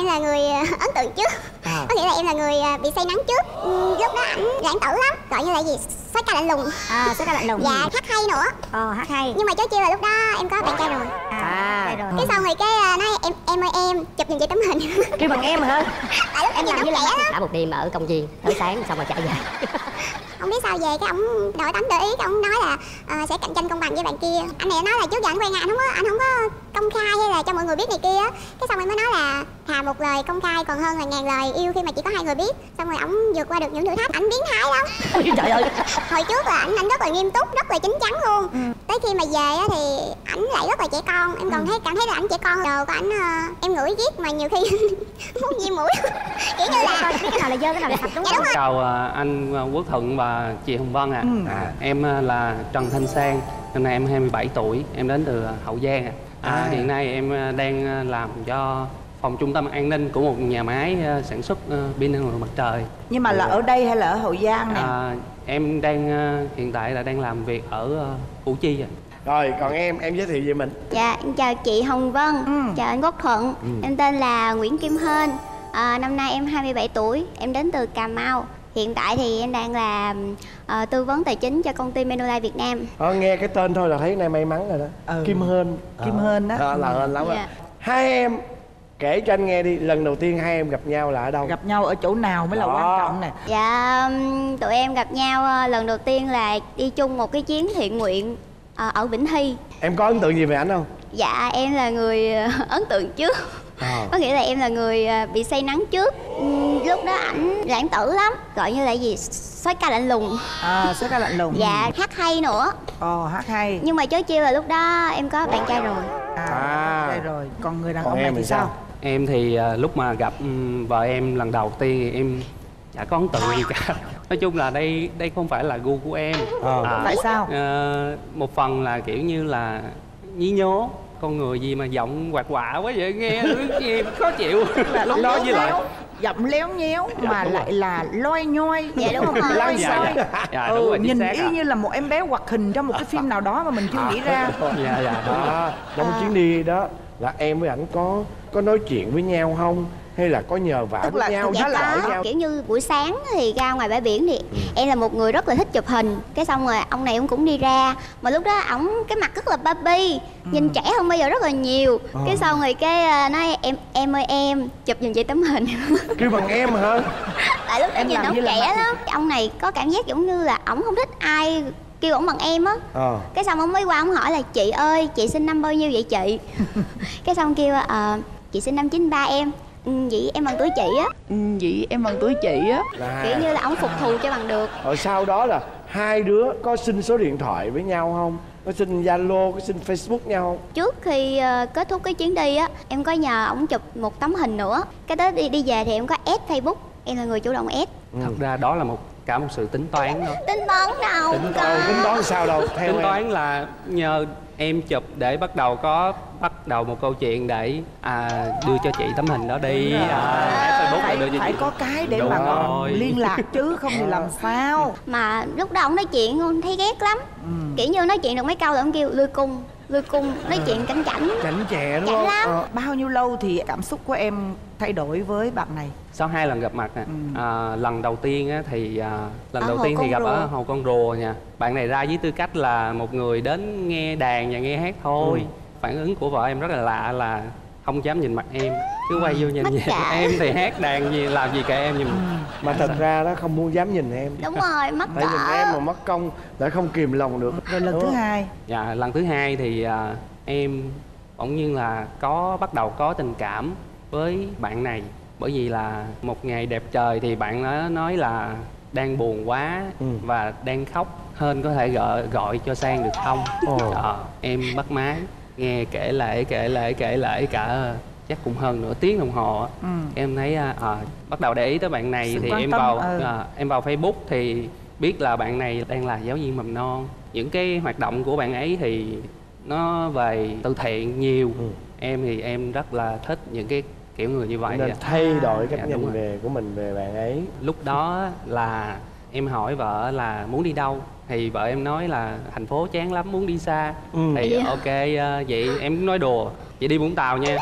em là người ấn tượng trước. Có nghĩa là em là người bị say nắng trước. Lúc đó ảnh lãng tử lắm, gọi như là gì, sói ca lạnh lùng. Sói ca lạnh lùng. Dạ, hát hay nữa. Hát hay. Nhưng mà chớ chiêu là lúc đó em có bạn trai rồi. Rồi. Cái xong rồi cái nói em ơi em chụp giùm chị tấm hình. Kêu bằng em hả? Tại lúc em nhìn ông trẻ lắm. Đã một đêm ở công viên tới sáng xong rồi chạy về. Không biết sao về cái ông đội tánh để ý, cái ông nói là sẽ cạnh tranh công bằng với bạn kia. Anh này nói là trước giờ anh quen anh không có công khai hay là cho mọi người biết này kia. Cái xong em mới nói là thà một lời công khai còn hơn là ngàn lời yêu khi mà chỉ có 2 người biết. Xong rồi ổng vượt qua được những thử thách, ảnh biến thái lắm. Trời ơi. Hồi trước là ảnh rất là nghiêm túc, rất là chín chắn luôn. Tới khi mà về á thì ảnh lại rất là trẻ con. Em còn cảm thấy là ảnh trẻ con. Đồ của ảnh em ngửi ghét mà nhiều khi muốn viêm mũi. Kiểu như là cái nào là dơ, cái nào là sạch, đúng không? Chào anh Quốc Thuận và chị Hồng Vân ạ. Em là Trần Thanh Sang, năm nay em 27 tuổi, em đến từ Hậu Giang ạ. Hiện nay em đang làm cho phòng trung tâm an ninh của một nhà máy sản xuất pin năng lượng mặt trời. Nhưng mà là ở đây hay là ở Hậu Giang này? Em đang hiện tại là đang làm việc ở Củ Chi ạ. Rồi còn em giới thiệu về mình. Dạ, em chào chị Hồng Vân, chào anh Quốc Thuận. Em tên là Nguyễn Kim Hên. Năm nay em 27 tuổi, em đến từ Cà Mau. Hiện tại thì em đang làm tư vấn tài chính cho công ty Manulife Việt Nam. Nghe cái tên thôi là thấy nay may mắn rồi đó. Kim Hên. Kim Hên đó. Là hên lắm á. Hai em kể cho anh nghe đi, lần đầu tiên hai em gặp nhau là ở đâu? Gặp nhau ở chỗ nào mới là quan trọng nè. Dạ, tụi em gặp nhau lần đầu tiên là đi chung một cái chuyến thiện nguyện ở Vĩnh Hy. Em có ấn tượng gì về ảnh không? Dạ, em là người ấn tượng trước. Có nghĩa là em là người bị say nắng trước. Lúc đó ảnh lãng tử lắm, gọi như là gì, sói ca lạnh lùng. Sói ca lạnh lùng. Dạ, hát hay nữa. Hát hay. Nhưng mà chớ chiêu là lúc đó em có bạn trai rồi. Đây rồi. Còn người đàn ông này thì sao? Em thì lúc mà gặp vợ em lần đầu tiên thì em chả có ấn tượng gì cả. Nói chung là đây không phải là gu của em. Tại sao? Một phần là kiểu như là nhí nhố, con người gì mà giọng quạt quạ quá vậy, nghe khó chịu. Lúc đó với lại giọng léo nhéo mà lại là loi nhoi. Dạ đúng rồi. Loi xoi. Dạ, đúng rồi, nhìn y như là một em bé hoạt hình trong một cái phim nào đó mà mình chưa nghĩ ra. Trong chuyến đi đó là em với ảnh có nói chuyện với nhau không? Hay là có nhờ vả với nhau, dạ có nhau? Kiểu như buổi sáng thì ra ngoài bãi biển thì em là một người rất là thích chụp hình. Cái xong rồi ông này ông cũng đi ra. Mà lúc đó ổng cái mặt rất là baby, nhìn trẻ hơn bây giờ rất là nhiều. Cái xong rồi cái nói em ơi em chụp giùm chị tấm hình. Kêu bằng em hả? Tại lúc đó nhìn ổng trẻ lắm. Ông này có cảm giác giống như là ổng không thích ai kêu ổng bằng em á. Cái xong ông mới qua ông hỏi là chị ơi chị sinh năm bao nhiêu vậy chị? Cái xong kêu chị sinh năm 93 em. Vậy em bằng tuổi chị á. Vậy em bằng tuổi chị á. Kiểu như là ổng phục thù cho bằng được. Rồi sau đó là hai đứa có xin số điện thoại với nhau không? Có xin Zalo, có xin Facebook nhau không? Trước khi kết thúc cái chuyến đi á, em có nhờ ổng chụp một tấm hình nữa. Cái tới đi về thì em có add Facebook. Em là người chủ động add. Thật ra đó là cả một sự tính toán đó. Tính toán đâu? Tính toán sao đâu? Theo tính toán là nhờ em chụp để bắt đầu một câu chuyện để đưa cho chị tấm hình đó đi. Phải có cái để mà còn liên lạc chứ không thì làm sao. Mà lúc đó ông nói chuyện thấy ghét lắm. Kiểu như nói chuyện được mấy câu là ông kêu lươi cung nói chuyện cảnh chẹ đúng không? Bao nhiêu lâu thì cảm xúc của em thay đổi với bạn này? Sau 2 lần gặp mặt nè. Lần đầu tiên thì gặp ở Hồ Con Rùa nha. Bạn này ra với tư cách là một người đến nghe đàn và nghe hát thôi. Phản ứng của vợ em rất là lạ, là không dám nhìn mặt em, cứ quay vô nhìn em thì hát đàn gì làm gì kệ em. Nhưng mà thật ra đó không muốn dám nhìn em. Đúng rồi, mắc cỡ. Tại nhìn em mà mất công lại không kìm lòng được. Rồi lần thứ hai? Dạ, lần thứ hai thì em bỗng nhiên là bắt đầu có tình cảm với bạn này. Bởi vì là một ngày đẹp trời thì bạn đó nói là đang buồn quá và đang khóc, Hên có thể gọi cho Sang được không? Em bắt máy nghe kể lại cả chắc cũng hơn nửa tiếng đồng hồ. Em thấy bắt đầu để ý tới bạn này. Thì em vào Facebook thì biết là bạn này đang là giáo viên mầm non. Những cái hoạt động của bạn ấy thì nó về từ thiện nhiều. Em thì em rất là thích những cái kiểu người như vậy. Nên thay đổi cách nhìn về của mình về bạn ấy. Lúc đó là em hỏi vợ là muốn đi đâu, thì vợ em nói là thành phố chán lắm, muốn đi xa. Thì ok, vậy em nói đùa, vậy đi Vũng Tàu nha.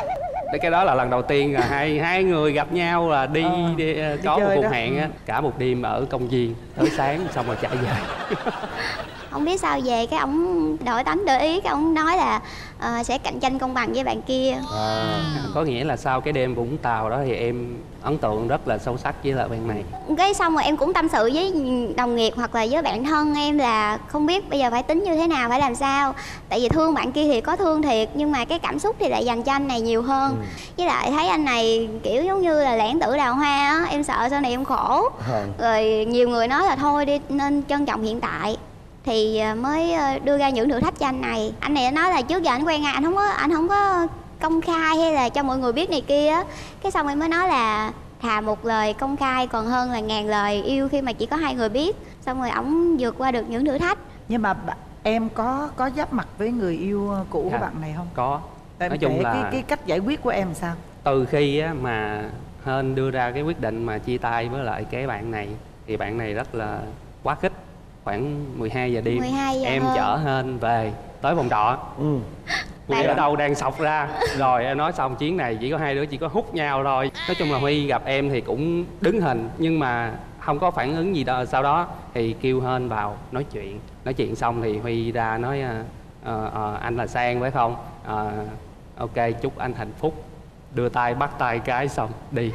Cái đó là lần đầu tiên là hai người gặp nhau là đi có một cuộc hẹn á, cả một đêm ở công viên tới sáng xong rồi chạy về. Không biết sao về cái ổng đổi tánh đổi ý, cái ổng nói là sẽ cạnh tranh công bằng với bạn kia. Có nghĩa là sau cái đêm Vũng Tàu đó thì em ấn tượng rất là sâu sắc với lại bạn này. Cái xong rồi em cũng tâm sự với đồng nghiệp hoặc là với bạn thân em là không biết bây giờ phải tính như thế nào, phải làm sao. Tại vì thương bạn kia thì có thương thiệt, nhưng mà cái cảm xúc thì lại dành cho anh này nhiều hơn. Với lại thấy anh này kiểu giống như là lãng tử đào hoa á, em sợ sau này em khổ. Rồi nhiều người nói là thôi đi, nên trân trọng hiện tại thì mới đưa ra những thử thách cho anh này. Anh này nói là trước giờ anh quen ai anh không có công khai hay là cho mọi người biết này kia á. Cái xong em mới nói là thà một lời công khai còn hơn là ngàn lời yêu khi mà chỉ có hai người biết. Xong rồi ổng vượt qua được những thử thách. Nhưng mà em có giáp mặt với người yêu cũ của bạn này không? Có. Nói chung là cái cách giải quyết của em sao? Từ khi á, mà Hên đưa ra cái quyết định mà chia tay với lại cái bạn này thì bạn này rất là quá khích. Khoảng 12 giờ đêm 12 giờ em hơn. chở Hên về tới phòng trọ. Huy ở đâu đang sọc ra. Rồi em nói xong chuyến này chỉ có hai đứa chỉ có hút nhau thôi. Nói chung là Huy gặp em thì cũng đứng hình nhưng mà không có phản ứng gì đâu. Sau đó thì kêu Hên vào nói chuyện xong thì Huy ra nói anh là Sang phải không? Ok, chúc anh hạnh phúc. Đưa tay bắt tay cái xong đi.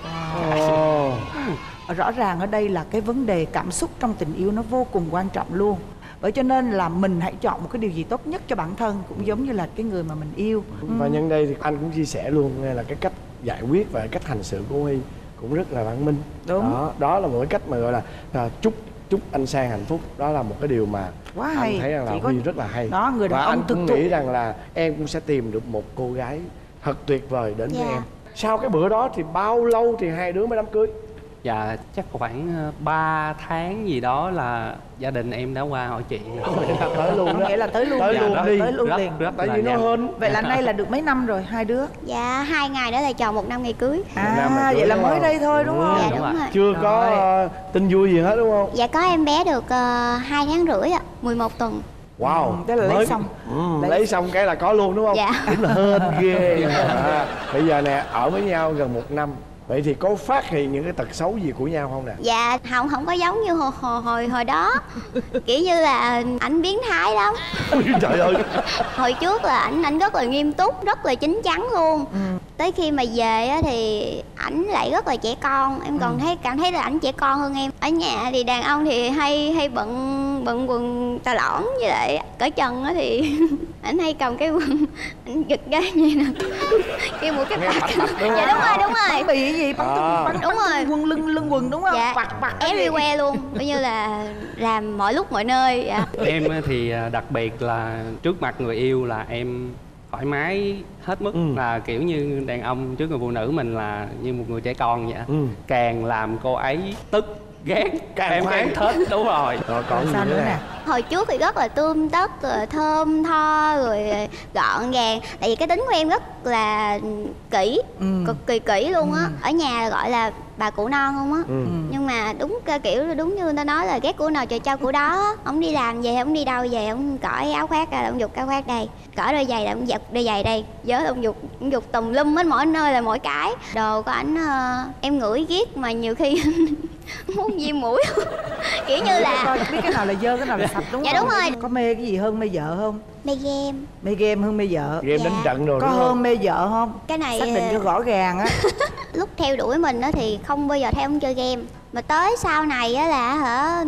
Rõ ràng ở đây là cái vấn đề cảm xúc trong tình yêu nó vô cùng quan trọng luôn. Bởi cho nên là mình hãy chọn một cái điều gì tốt nhất cho bản thân, cũng giống như là cái người mà mình yêu. Và nhân đây thì anh cũng chia sẻ luôn là cái cách giải quyết và cái cách hành xử của Huy cũng rất là văn minh. Đúng. Đó là một cái cách mà gọi là chúc anh Sang hạnh phúc. Đó là một cái điều mà quá anh hay. thấy rằng là Huy rất là hay. Đó, người đàn và ông anh thực cũng thụ. nghĩ rằng là em cũng sẽ tìm được một cô gái thật tuyệt vời đến với em. Sau cái bữa đó thì bao lâu thì hai đứa mới đám cưới? Dạ chắc khoảng 3 tháng gì đó là gia đình em đã qua hỏi chuyện. Tới luôn đó. Nghĩa là tới luôn. Tới luôn đi. Tới luôn liền. Tại vì nó Hên. Vậy là nay là được mấy năm rồi hai đứa? Dạ 2 ngày nữa là tròn 1 năm ngày cưới. Vậy là mới đây thôi đúng không? Dạ đúng rồi. Chưa có tin vui gì hết đúng không? Dạ có em bé được 2 tháng rưỡi ạ, 11 tuần. Wow, thế là lấy xong. Lấy xong cái là có luôn đúng không? Dạ. Đúng là hên ghê. Bây giờ nè, ở với nhau gần 1 năm. Vậy thì có phát hiện những cái tật xấu gì của nhau không nè? Dạ không có giống như hồi đó. Kiểu như là ảnh biến thái lắm. Trời ơi. Hồi trước là ảnh rất là nghiêm túc, rất là chín chắn luôn. Tới khi mà về á thì ảnh lại rất là trẻ con. Em còn cảm thấy là ảnh trẻ con hơn em. Ở nhà thì đàn ông thì hay bận quần tà lõn, với lại cởi trần á thì ảnh hay cầm cái quần ảnh giật ra như nè, kêu một cái bạc. Dạ đúng rồi. Bắn bị gì? Bắn Đúng rồi. quần lưng quần đúng không? Dạ, everywhere luôn, coi như là làm mọi lúc mọi nơi. Dạ. Em thì đặc biệt là trước mặt người yêu là em thoải mái hết mức, là kiểu như đàn ông trước người phụ nữ mình là như một người trẻ con vậy. Càng làm cô ấy tức ghét càng càng thích. Đúng rồi. Rồi còn sao gì nữa nè? Hồi trước thì rất là tươm tất, rồi thơm tho, rồi gọn gàng. Tại vì cái tính của em rất là kỹ, cực kỳ kỹ luôn á. Ở nhà gọi là bà cụ non không á. Nhưng mà đúng kiểu đúng như người ta nói là ghét của nào trời trao của đó. Ông đi làm về, ông đi đâu về, ông cởi áo khoác ra là ông giục áo khoác đây, cởi đôi giày là ông giật đôi giày đây, vớ là ông giục tùm lum hết, mỗi nơi là mỗi cái. Đồ của ảnh em ngửi ghét mà nhiều khi muốn viêm mũi. Kiểu như là biết cái nào là dơ, cái nào là sạch đúng dạ, không? đúng rồi. Có mê cái gì hơn mê vợ không? mê game. Mê game hơn mê vợ? Game đánh trận rồi có đúng hơn không? mê vợ không? Cái này xác định cho rõ ràng á. Lúc theo đuổi mình á thì không bao giờ theo ông chơi game, mà tới sau này á là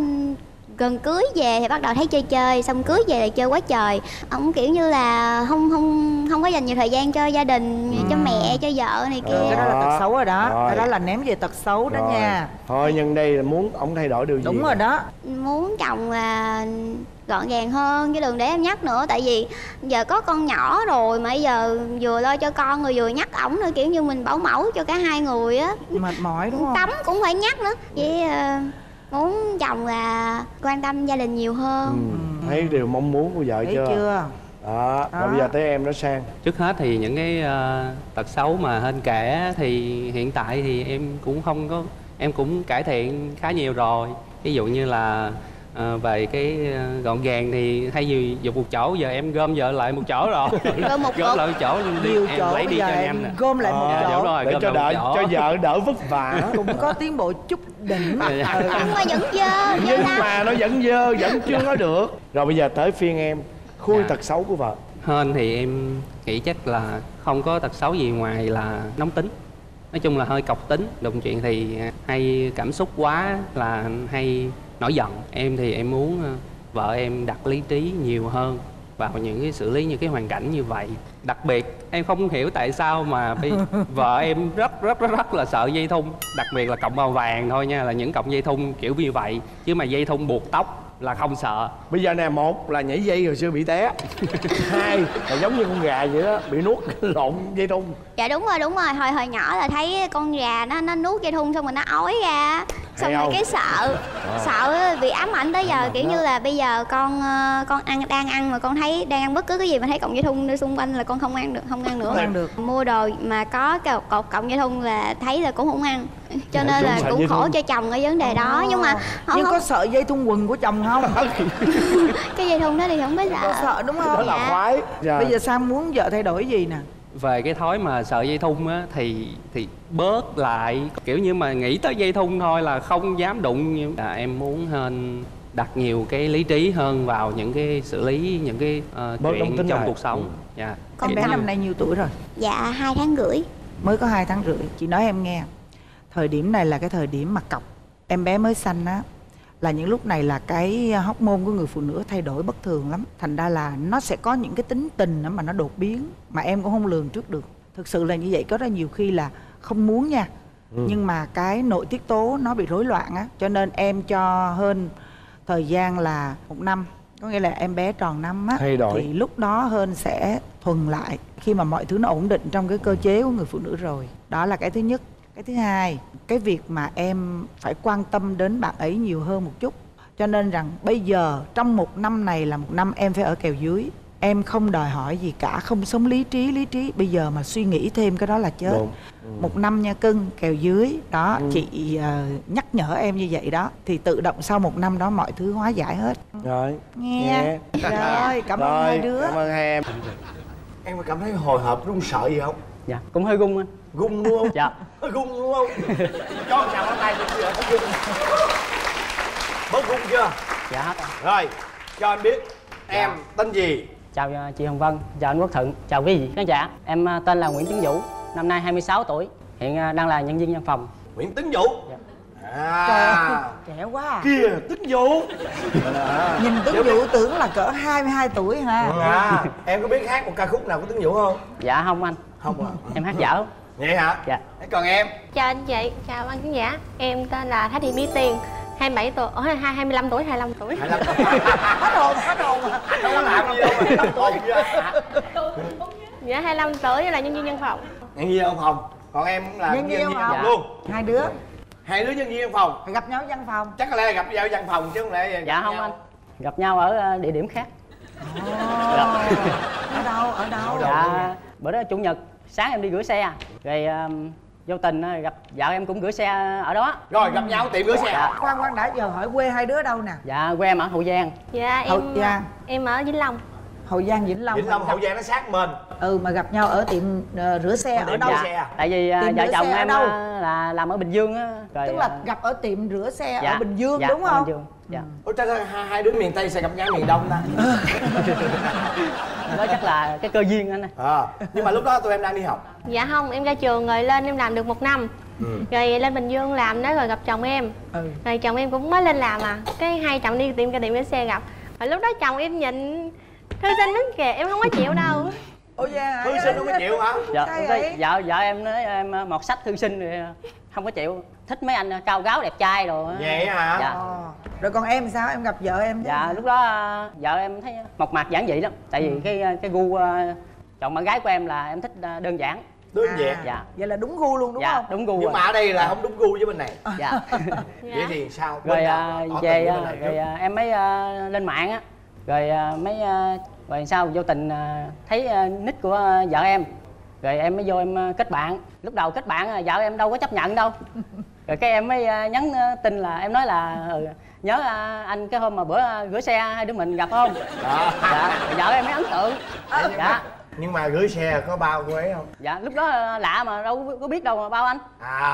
gần cưới về thì bắt đầu thấy chơi, xong cưới về là chơi quá trời. Ông kiểu như là không có dành nhiều thời gian cho gia đình, cho mẹ, cho vợ này kia. Cái đó là tật xấu rồi đó. Rồi. Cái đó là ném về tật xấu đó nha. Thôi nhân đây là muốn ổng thay đổi điều gì? Đúng rồi đó. Muốn chồng là gọn gàng hơn, chứ đừng để em nhắc nữa. Tại vì giờ có con nhỏ rồi mà giờ vừa lo cho con rồi vừa nhắc ổng nữa, kiểu như mình bảo mẫu cho cả hai người á. Mệt mỏi đúng không? Tắm cũng phải nhắc nữa. Với muốn chồng là quan tâm gia đình nhiều hơn. Thấy điều mong muốn của vợ thấy chưa? chưa? Đó. Và bây giờ tới em đó Sang. Trước hết thì những cái tật xấu mà Hên kể thì hiện tại thì em cũng không có, em cũng cải thiện khá nhiều rồi. Ví dụ như là Về cái gọn gàng thì thay vì dùng một chỗ, giờ em gom vợ lại một chỗ rồi. Gom một gom lại một chỗ nhiều em chỗ lấy đi cho giờ em nè. gom lại một chỗ Đúng rồi, để gom cho lại đỡ một chỗ. cho vợ đỡ vất vả. cũng có tiến bộ chút đỉnh. Nhưng mà vẫn dơ Nhưng mà nó vẫn dơ, vẫn chưa có được. Rồi bây giờ tới phiên em, khui tật xấu của vợ. Hên thì em nghĩ chắc là không có tật xấu gì ngoài là nóng tính. Nói chung là hơi cọc tính, đụng chuyện thì hay cảm xúc quá, là hay nổi giận. Em thì em muốn vợ em đặt lý trí nhiều hơn vào những cái xử lý những cái hoàn cảnh như vậy. Đặc biệt em không hiểu tại sao mà vợ em rất là sợ dây thun, đặc biệt là cọng màu vàng thôi nha, là những cọng dây thun kiểu như vậy, chứ mà dây thun buộc tóc là không sợ. Bây giờ nè, một là nhảy dây hồi xưa bị té, hai là giống như con gà vậy đó, bị nuốt lộn dây thun. Dạ đúng rồi, hồi nhỏ là thấy con gà nó nuốt dây thun xong rồi nó ói ra, xong rồi cái sợ bị ám ảnh tới giờ, kiểu như là bây giờ con đang ăn mà con thấy đang ăn bất cứ cái gì mà thấy cọng dây thun xung quanh là con không ăn nữa. Không ăn được. Mua đồ mà có cột cọng dây thun là thấy là cũng không ăn, cho nên là cũng khổ cho chồng ở vấn đề đó. Nhưng mà nhưng có sợ dây thun quần của chồng không? cái dây thun đó thì không có Có sợ đúng không? Đó là khoái. Bây giờ Sam muốn vợ thay đổi gì nè? Về cái thói mà sợ dây thun á thì bớt lại, kiểu như mà nghĩ tới dây thun thôi là không dám đụng. Em muốn Hên đặt nhiều cái lý trí hơn vào những cái xử lý những cái chuyện trong lại cuộc sống. Dạ. Con bé năm nay nhiêu tuổi rồi? Dạ 2 tháng rưỡi. Mới có 2 tháng rưỡi. Chị nói em nghe, thời điểm này là cái thời điểm mà cọc em bé mới sanh á, là những lúc này là cái hormone của người phụ nữ thay đổi bất thường lắm. Thành ra là nó sẽ có những cái tính tình mà nó đột biến mà em cũng không lường trước được. Thực sự là như vậy, có rất nhiều khi là không muốn nha, nhưng mà cái nội tiết tố nó bị rối loạn á, cho nên em cho Hên thời gian là 1 năm. Có nghĩa là em bé tròn năm á, thì lúc đó Hên sẽ thuần lại khi mà mọi thứ nó ổn định trong cái cơ chế của người phụ nữ rồi. Đó là cái thứ nhất. Cái thứ hai, cái việc mà em phải quan tâm đến bạn ấy nhiều hơn một chút. Cho nên rằng bây giờ trong 1 năm này là 1 năm em phải ở kèo dưới. Em không đòi hỏi gì cả, không sống lý trí. Bây giờ mà suy nghĩ thêm cái đó là chết. 1 năm nha cưng, kèo dưới. Đó, chị nhắc nhở em như vậy đó. Thì tự động sau 1 năm đó mọi thứ hóa giải hết. Rồi, nghe. Rồi, cảm ơn hai đứa. Cảm ơn hai em. Em có cảm thấy hồi hộp, run sợ gì không? Dạ, cũng hơi run anh. Gung đúng không? Dạ. Gung đúng không? Cho chào tay đi, bây giờ có gung. Bớt gung chưa? Dạ hết rồi. Rồi, cho anh biết em tên gì? Chào chị Hồng Vân, chào anh Quốc Thuận, chào quý vị khán giả. Em tên là Nguyễn Tiến Vũ, năm nay 26 tuổi, hiện đang là nhân viên văn phòng. Nguyễn Tiến Vũ. Dạ. Trẻ quá à. Kìa, Tiến Vũ. Nhìn Tiến Vũ tưởng là cỡ 22 tuổi ha. Em có biết hát một ca khúc nào của Tiến Vũ không? Dạ không anh. Không à? Em hát dở. Vậy hả? Dạ. Còn em? Chào anh chị, chào ban khán giả. Em tên là Thái Thị Mỹ Tiền, 27 tuổi, 25 tuổi. 25 tuổi. Hết hồn. Đâu có làm gì đâu mà 25 tuổi. Dạ 25 tuổi là nhân viên văn phòng. Nhân viên văn phòng. Còn em là nhân viên văn phòng luôn. Hai đứa nhân viên văn phòng. phải gặp nhau ở văn phòng. Chắc là gặp nhau ở văn phòng chứ không lẽ Dạ không anh. Gặp nhau ở địa điểm khác. Ở đâu? Dạ, bữa đó Chủ nhật, sáng em đi gửi xe, rồi vô tình gặp vợ em cũng gửi xe ở đó. Rồi gặp nhau tiệm gửi xe. Dạ. Khoan đã giờ hỏi quê hai đứa đâu nè? Dạ, quê em ở Hậu Giang. Dạ Hậu Giang. Em ở Vĩnh Long. Hậu Giang, Vĩnh Long. Hậu Giang nó sát mình. Mà gặp nhau ở tiệm rửa xe ở đâu? Dạ, tại vì vợ chồng em là làm ở Bình Dương á. Tức là gặp ở tiệm rửa xe dạ, ở Bình Dương dạ, đúng không? Bình Dương. Dạ. Ủa sao hai đứa miền Tây sẽ gặp nhau miền Đông ta? Đó chắc là cái cơ duyên anh ơi. Nhưng mà lúc đó tụi em đang đi học. Dạ không, em ra trường rồi lên em làm được 1 năm. Rồi lên Bình Dương làm đó rồi gặp chồng em. Rồi chồng em cũng mới lên làm cái hai chồng đi tiệm rửa xe gặp. Rồi lúc đó chồng em nhìn thư sinh đến kìa, em không có chịu đâu. Ủa dạ, thư sinh không có chịu hả? Dạ, vợ em nói em mọt sách thư sinh rồi không có chịu, thích mấy anh cao ráo đẹp trai rồi. Vậy hả? Dạ. Rồi còn em sao, em gặp vợ em? Dạ lúc đó vợ em thấy mộc mạc giản dị lắm, tại vì cái gu chọn bạn gái của em là em thích đơn giản. Đơn giản. Dạ. Vậy là đúng gu luôn đúng dạ, không? đúng gu. Nhưng mà ở đây là không đúng gu với bên này. Dạ. Vậy thì sao? Rồi về rồi em mới lên mạng á, rồi rồi sau vô tình thấy nick của vợ em, rồi em mới vô em kết bạn. Lúc đầu kết bạn vợ em đâu có chấp nhận đâu. Rồi cái em mới nhắn tin là em nói là nhớ anh cái hôm mà bữa gửi xe hai đứa mình gặp không? Đó. Dạ, rồi vợ em mới ấn tượng. Dạ. Nhưng mà gửi xe có bao cô ấy không? Dạ, lúc đó lạ mà đâu có biết đâu mà bao anh.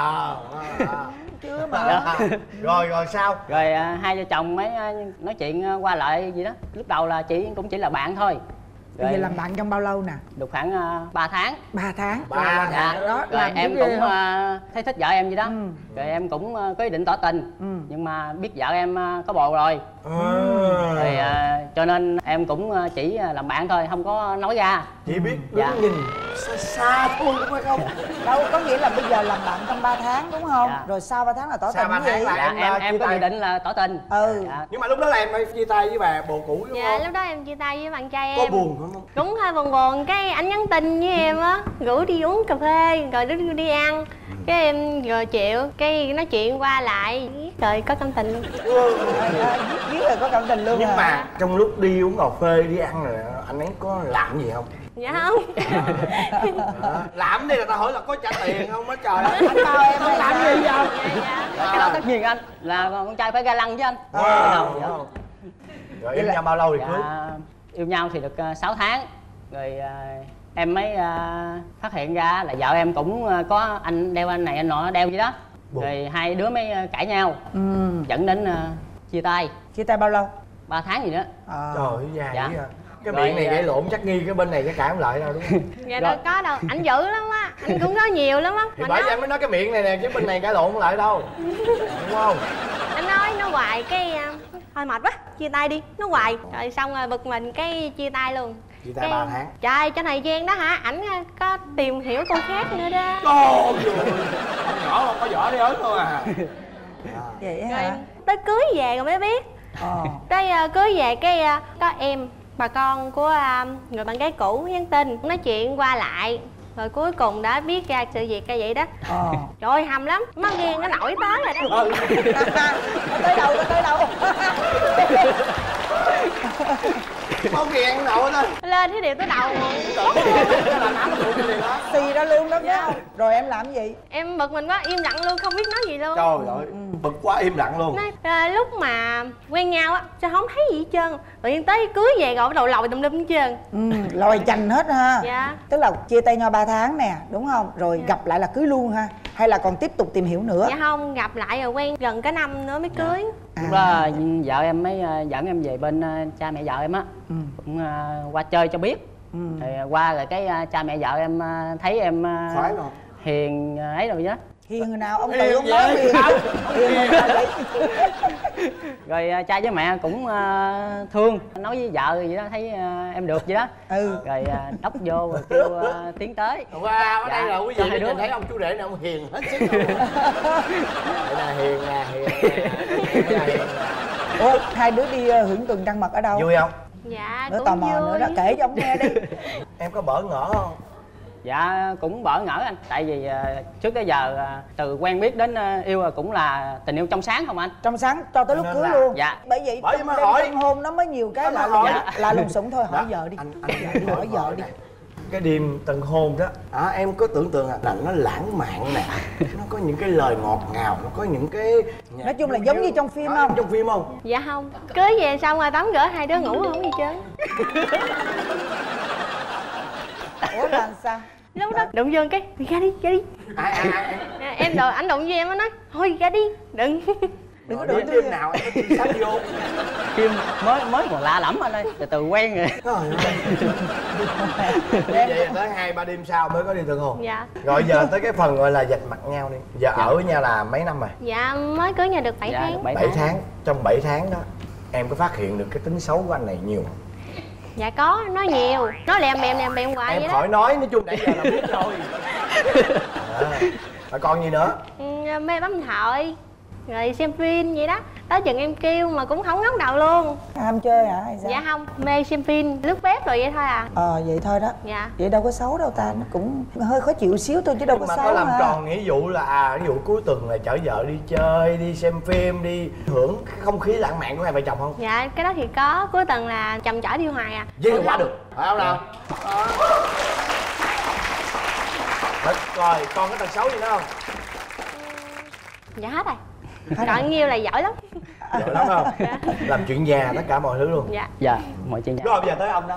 Chưa mà. Dạ. Rồi sao? Rồi hai vợ chồng mới nói chuyện qua lại gì đó. Lúc đầu là chị cũng chỉ là bạn thôi. Bây giờ làm bạn trong bao lâu nè? Được khoảng 3 tháng. 3 tháng. 3 tháng đó. Rồi làm em cũng thấy thích vợ em gì đó. Rồi em cũng có ý định tỏ tình. Nhưng mà biết vợ em có bồ rồi. Rồi cho nên em cũng chỉ làm bạn thôi, không có nói ra. Chỉ biết đứng nhìn xa thôi đúng không? Đâu có nghĩa là bây giờ làm bạn trong 3 tháng đúng không? Dạ. Rồi sau 3 tháng là tỏ Sau tình 3 tháng gì? là Em có dự định là tỏ tình. Dạ. Nhưng mà lúc đó là em phải chia tay với bà bồ cũ đúng Dạ không? lúc đó em chia tay với bạn trai em. Có buồn không? Cũng hơi buồn buồn, cái anh nhắn tin với em á, rủ đi uống cà phê rồi đi ăn. Cái em rồi chịu, cái nói chuyện qua lại rồi có cảm tình luôn. Biết là có cảm tình luôn. Nhưng mà trong lúc đi uống cà phê đi ăn rồi anh ấy có làm gì không? Dạ không. Làm đi là ta hỏi là có trả tiền không á trời ơi. Anh bao em làm gì vậy? Dạ, cái đó tất nhiên anh là con trai phải ga lăng với anh. Rồi yêu nhau bao lâu thì cưới? Yêu nhau thì được 6 tháng. Rồi em mới phát hiện ra là vợ em cũng có anh đeo anh này anh nọ đeo gì đó. Rồi hai đứa mới cãi nhau. Dẫn đến chia tay. Chia tay bao lâu? 3 tháng gì đó. Trời ơi dài Dạ. vậy à. Cái miệng này gây lộn chắc nghi cái bên này cái cãi không lại đâu đúng không? Dạ đâu có đâu, anh dữ lắm á, anh cũng nói nhiều lắm á. Thì bởi vì em mới nói cái miệng này nè chứ bên này cãi lộn không lại đâu. Đúng không? Anh nói nó hoài cái thôi mệt quá, chia tay đi, nó hoài. Rồi xong rồi bực mình cái chia tay luôn. Chia tay 3 tháng. Trời, cho thời gian đó hả, ảnh có tìm hiểu con khác nữa đó. Con nhỏ không có vỏ đi ớn thôi à. Vậy Rồi hả? tới cưới về rồi mới biết. Tới cưới về cái có em, bà con của người bạn gái cũ nhắn tin, nói chuyện qua lại. Rồi cuối cùng đã biết ra sự việc cái vậy đó. Trời ơi hầm lắm, má ghen nó nổi tới rồi đó. Tới đâu, tới đâu? Không ghen nổi thôi. Lên cái điều tới đầu mà. Xì ra luôn đó phải không? Rồi em làm gì? Em bực mình quá, im lặng luôn, không biết nói gì luôn. Trời ơi, bực quá im lặng luôn. Nói, lúc mà quen nhau á, sao không thấy gì hết trơn. Tự nhiên tới cưới về rồi bắt đầu lòi tùm lum hết trơn. Lòi chành hết ha. Dạ. Tức là chia tay nhau 3 tháng nè, đúng không? Rồi gặp lại là cưới luôn ha? Hay là còn tiếp tục tìm hiểu nữa? Dạ không, gặp lại rồi quen gần cả năm nữa mới cưới. Lúc đó vợ em mới dẫn em về bên cha mẹ vợ em á. Cũng qua chơi cho biết. Rồi qua rồi cái cha mẹ vợ em thấy em Khoái không? hiền ấy rồi đó. Hiền người nào? Ông tự ông nói hiền. Hiền người nào vậy? Rồi cha với mẹ cũng thương, nói với vợ vậy đó, thấy em được vậy đó. Rồi đốc vô rồi kêu tiến tới. Wow, ở đây là quý vị nhìn thấy ông chú rể này ông hiền hết sức luôn. Đây là hiền nè, hiền. Ủa, hai đứa đi hưởng tuần trăng mật ở đâu? Vui không? Dạ Nữa cũng tò mò vui. nữa đó, kể cho ông nghe đi. Em có bỡ ngỡ không? Dạ cũng bỡ ngỡ anh. Tại vì trước tới giờ từ quen biết đến yêu cũng là tình yêu trong sáng không anh? Trong sáng cho tới lúc cưới luôn. Dạ. Bởi vậy trong mới đêm hỏi. tân hôn nó mới nhiều cái lạ lùng. Lạ lùng sủng thôi, hỏi vợ đi. Anh hỏi vợ đi. Cái đêm tân hôn đó em có tưởng tượng là nó lãng mạn nè, nó có những cái lời ngọt ngào, nó có những cái nói chung là giống như trong phim không? Trong phim không? Dạ không, cưới về xong rồi tắm rửa hai đứa ngủ không gì trơn. Ủa là sao? Lúc đó đụng vô cái thì ra đi. Em đòi ảnh đụng vô em, nó nói thôi ra đi, đừng có đụng đêm nào em có tin sách vô. Phim mới còn lạ lắm anh ơi, từ quen rồi. Vậy tới 2-3 đêm sau mới có đi tân hôn. Dạ. Rồi giờ tới cái phần gọi là vạch mặt nhau đi. Giờ ở với nhau là mấy năm rồi? Dạ mới cưới nhau được 7 tháng. 7 tháng. Trong 7 tháng đó em có phát hiện được cái tính xấu của anh này nhiều không? Dạ có, nói nhiều, nói lèm bèm hoài vậy đó. Em khỏi nói chung nãy giờ là biết rồi. Rồi còn gì nữa? Mê bấm điện thoại, rồi xem phim vậy đó. Tới chừng em kêu mà cũng không ngóc đầu luôn. Ham chơi hả hay sao? Dạ không, mê xem phim, lướt bếp rồi vậy thôi à. Vậy thôi đó. Dạ. Vậy đâu có xấu đâu ta, nó cũng hơi khó chịu xíu thôi chứ đâu có mà xấu. Mà có làm hả? tròn nghĩa vụ là ví dụ cuối tuần là chở vợ đi chơi, đi xem phim, đi hưởng cái không khí lãng mạn của hai vợ chồng không? Dạ cái đó thì có, cuối tuần là chồng chở đi hoài à. Vậy là quá được, phải không nào? Rồi còn cái tật xấu gì nữa không? Dạ hết rồi. Còn nhiêu là giỏi lắm. Giỏi lắm không? Dạ. Làm chuyện nhà tất cả mọi thứ luôn. Dạ. Dạ, mọi chuyện nhà. Rồi bây giờ tới ông đó.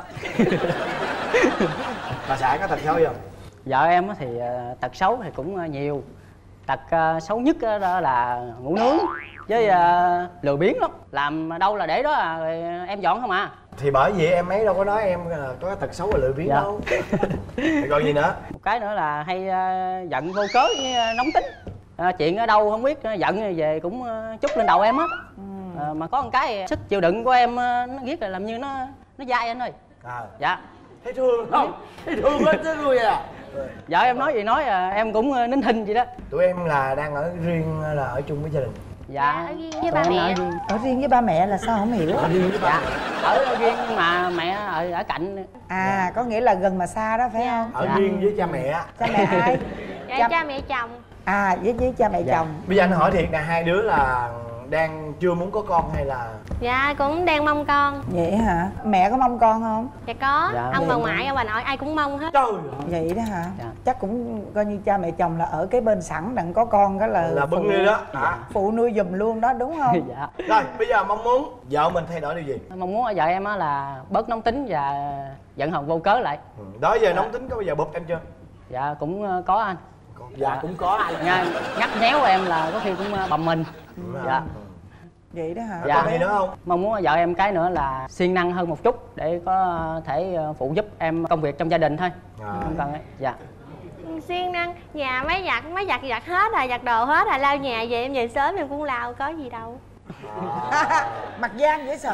Bà xã có tật xấu gì không? Vợ em thì tật xấu thì cũng nhiều. Tật xấu nhất đó là ngủ nướng với lười biếng lắm. Làm đâu là để đó rồi em dọn không à. Thì bởi vì em ấy đâu có nói em có tật xấu và lười biếng đâu. Thì còn gì nữa? Một cái nữa là hay giận vô cớ với nóng tính. Chuyện ở đâu không biết giận về cũng chút lên đầu em á. Mà có một cái sức chịu đựng của em nó ghét là làm như nó dai anh ơi. Dạ. Thấy thương không? Thấy thương quá chứ luôn à. Vợ em nói gì nói em cũng nín thinh vậy đó. Tụi em là đang ở riêng là ở chung với gia đình? Dạ. Ở riêng với ba mẹ. Ở riêng với ba mẹ là sao không hiểu? Ở riêng với ba mẹ. Ở riêng nhưng mà mẹ ở cạnh. À, có nghĩa là gần mà xa đó phải không? Ở riêng với cha mẹ. Cha mẹ ai? Dạ, cha mẹ chồng. À, với cha mẹ chồng. Bây giờ anh hỏi thiệt là hai đứa là đang chưa muốn có con hay là? Dạ, cũng đang mong con. Vậy hả? Mẹ có mong con không? Dạ có. Dạ, ông bà ngoại, ông bà nội ai cũng mong hết. Trời. Vậy đó hả? Dạ. Chắc cũng coi như cha mẹ chồng là ở cái bên sẵn đặng có con cái là bưng đi đó. Phụ nuôi giùm luôn đó đúng không? Dạ. Rồi bây giờ mong muốn vợ mình thay đổi điều gì? Mong muốn ở vợ em là bớt nóng tính và giận hờn vô cớ lại. Đó giờ nóng tính có bao giờ bụp em chưa? Dạ cũng có anh. Dạ cũng có anh. Ngắt nhéo em là có khi cũng bầm mình. Dạ. Vậy đó hả? Dạ. Còn gì nữa không? Mong muốn vợ em cái nữa là siêng năng hơn một chút để có thể phụ giúp em công việc trong gia đình thôi. Không cần ấy. Dạ. Siêng năng, nhà máy giặt hết rồi, giặt đồ hết rồi, lau nhà về em về sớm em cũng lau, có gì đâu. Mặt gian dễ sợ.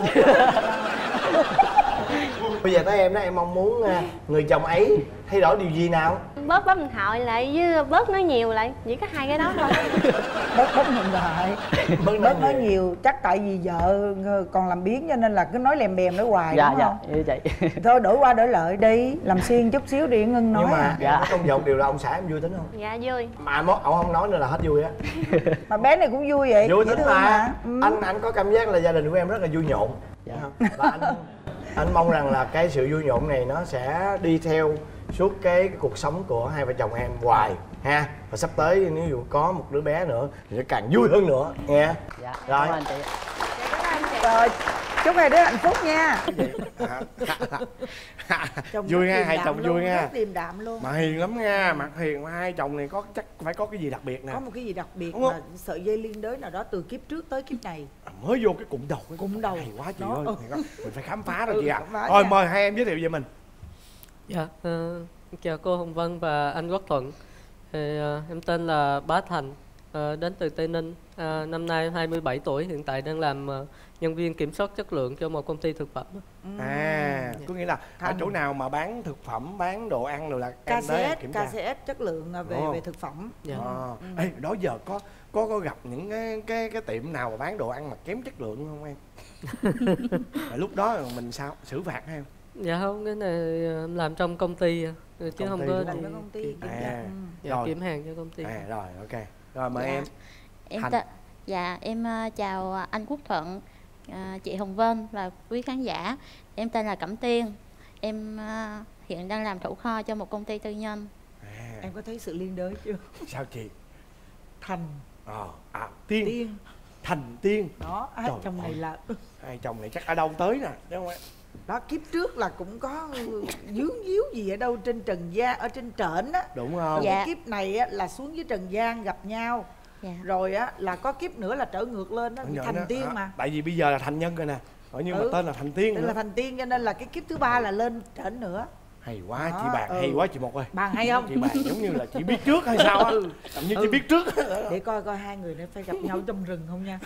Bây giờ tới em đó, em mong muốn người chồng ấy thay đổi điều gì nào? Bớt bấm điện thoại lại với bớt nói nhiều lại, chỉ có hai cái đó thôi. Bớt điện thoại, bớt nói nhiều. Chắc tại vì vợ còn làm biếng cho nên là cứ nói lèm bèm nói hoài. Dạ, đúng dạ, không? như vậy. Thôi đổi qua đổi lại đi, làm xiên chút xíu đi ngưng nói. Nhưng mà dạ. có công nhận điều là ông xã em vui tính không? Dạ vui. Mà ông không nói nữa là hết vui á. Mà bé này cũng vui vậy. Vui tính mà. Ừ. Anh có cảm giác là gia đình của em rất là vui nhộn. Dạ. Và anh mong rằng là cái sự vui nhộn này nó sẽ đi theo suốt cái cuộc sống của hai vợ chồng em hoài ha. Và sắp tới nếu như có một đứa bé nữa thì sẽ càng vui hơn nữa nghe. Dạ. Rồi. Cảm ơn chị. Rồi, chúc hai đứa hạnh phúc nha. Vui nha, hai chồng vui nha. Rất điềm đạm luôn. Mà hiền lắm nha, mặt hiền. Hai chồng này có chắc phải có cái gì đặc biệt nè. Có một cái gì đặc biệt đúng mà không? sợi dây liên đới nào đó từ kiếp trước tới kiếp này. Mới vô cái cụm đầu. Cụm đầu. Hay quá chị Đó. ơi. Mình phải khám phá rồi chị ạ. khám phá Thôi nha. mời hai em giới thiệu về mình. Dạ, chào cô Hồng Vân và anh Quốc Thuận. Thì, em tên là Bá Thành, đến từ Tây Ninh. Năm nay em 27 tuổi, hiện tại đang làm nhân viên kiểm soát chất lượng cho một công ty thực phẩm. Có nghĩa là ở chỗ nào mà bán thực phẩm, bán đồ ăn rồi là em tới em kiểm tra. KCS chất lượng về thực phẩm. Dạ. Ê, đó giờ có gặp những cái tiệm nào mà bán đồ ăn mà kém chất lượng không em? Lúc đó mình sao xử phạt hay không? Dạ không, cái này em làm trong công ty chứ không có Làm với công ty. dạ, kiểm hàng cho công ty. Rồi ok. Rồi mời em. Dạ em chào anh Quốc Thuận, chị Hồng Vân và quý khán giả. Em tên là Cẩm Tiên. Em hiện đang làm thủ kho cho một công ty tư nhân. Em có thấy sự liên đới chưa? Sao chị? Thành. Tiên. Thành Tiên. Đó, hai chồng này là hai chồng này chắc ở đâu tới nè, đúng không ạ? Đó, kiếp trước là cũng có dướng díu gì ở đâu trên trần gian, ở trên trển á. Đúng không? Dạ. Cái kiếp này á, là xuống dưới trần gian gặp nhau. Dạ. Rồi á là có kiếp nữa là trở ngược lên đó, thành tiên mà. Tại vì bây giờ là thành nhân rồi nè. Nhưng mà tên là Thành Tiên. Tên là Thành Tiên cho nên là cái kiếp thứ ba là lên trển nữa. Hay quá chị bạn, hay quá chị Một ơi. Bạn hay không? Chị bạn giống như là chị biết trước hay sao á. Làm như chị biết trước. Để coi hai người này phải gặp nhau trong rừng không nha.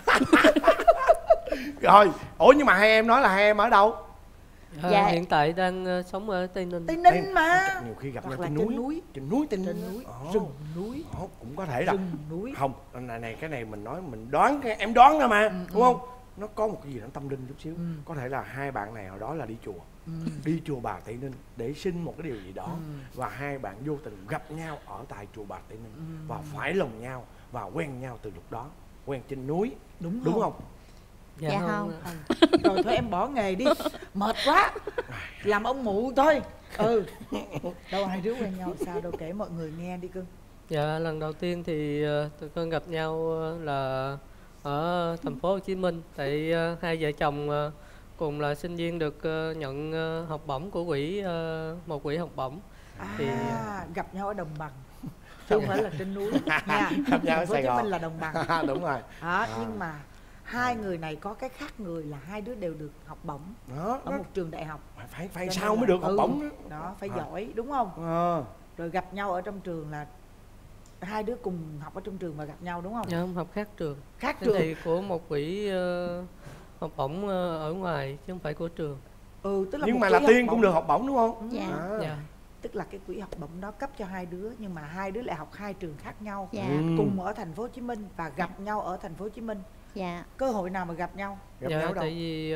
Rồi, nhưng mà hai em nói là hai em ở đâu? Dạ. Hiện tại đang sống ở Tây Ninh. Tây Ninh mà. Nhiều khi gặp hoặc nhau là trên núi. Trên núi Tây Ninh. Rừng núi. Cũng có thể là rừng núi. Không, này cái này mình nói mình đoán, em đoán ra mà, đúng không? Nó có một cái gì đó tâm linh chút xíu. Có thể là hai bạn này hồi đó là đi chùa. Đi chùa Bà Tây Ninh để xin một cái điều gì đó. Và hai bạn vô tình gặp nhau ở tại chùa Bà Tây Ninh. Và phải lòng nhau và quen nhau từ lúc đó. Quen trên núi. Đúng không? Dạ không. Rồi thôi em bỏ nghề đi, mệt quá, làm ông mụ thôi. Đâu hai đứa quen nhau sao đâu, kể mọi người nghe đi cưng. Dạ, lần đầu tiên thì tụi con gặp nhau là ở thành phố Hồ Chí Minh. Tại hai vợ chồng cùng là sinh viên được nhận học bổng của một quỹ học bổng. Thì gặp nhau ở đồng bằng chứ không phải là trên núi nha. Gặp nhau ở Thành phố Hồ Sài Chí Gòn. Minh là đồng bằng. Đúng rồi. Nhưng mà hai người này có cái khác người là hai đứa đều được học bổng đó, ở một trường đại học. Phải sao mới được học bổng đó, phải giỏi đúng không? Rồi gặp nhau ở trong trường là hai đứa cùng học ở trong trường mà gặp nhau đúng không? Dạ, không, học khác trường. Khác cái trường này của một quỹ học bổng ở ngoài chứ không phải của trường. Tức là nhưng mà là Tiên cũng được học bổng đúng không? Dạ. Dạ. Tức là cái quỹ học bổng đó cấp cho hai đứa nhưng mà hai đứa lại học hai trường khác nhau. Dạ. Cùng ở thành phố Hồ Chí Minh và gặp nhau ở thành phố Hồ Chí Minh. Dạ. Cơ hội nào mà gặp nhau? Dạ, nhau đâu? tại vì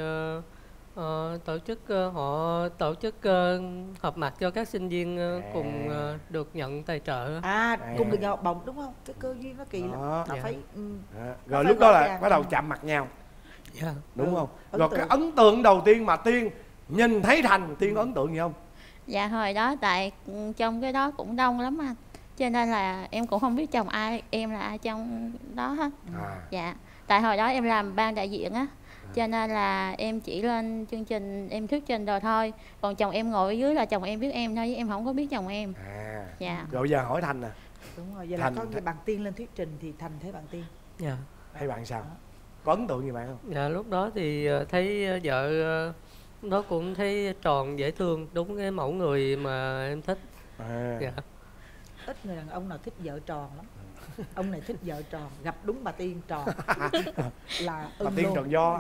họ tổ chức họp mặt cho các sinh viên cùng được nhận tài trợ. Cùng được nhận học bổng đúng không? Cái cơ duyên nó kỳ lắm. Nó phải rồi lúc đó là bắt đầu chạm mặt nhau. Dạ. Đúng không? Rồi cái ấn tượng đầu tiên mà Tiên nhìn thấy Thành, Tiên có ấn tượng gì không? Dạ hồi đó tại trong cái đó cũng đông lắm anh, cho nên là em cũng không biết chồng ai, em là ai trong đó hết. Dạ, tại hồi đó em làm ban đại diện á, cho nên là em chỉ lên chương trình em thuyết trình rồi thôi, còn chồng em ngồi ở dưới là chồng em biết em thôi, em không có biết chồng em. Dạ. Rồi giờ hỏi Thành nè. Đúng rồi, vậy là có bạn Tiên lên thuyết trình thì Thành thấy bạn Tiên. Dạ. Thấy bạn sao? Có ấn tượng gì bạn không? Dạ, lúc đó thì thấy vợ nó cũng thấy tròn dễ thương, đúng cái mẫu người mà em thích. Dạ. Ít người đàn ông nào thích vợ tròn lắm. Ông này thích vợ tròn, gặp đúng bà Tiên tròn là bà Tiên luôn. tròn do.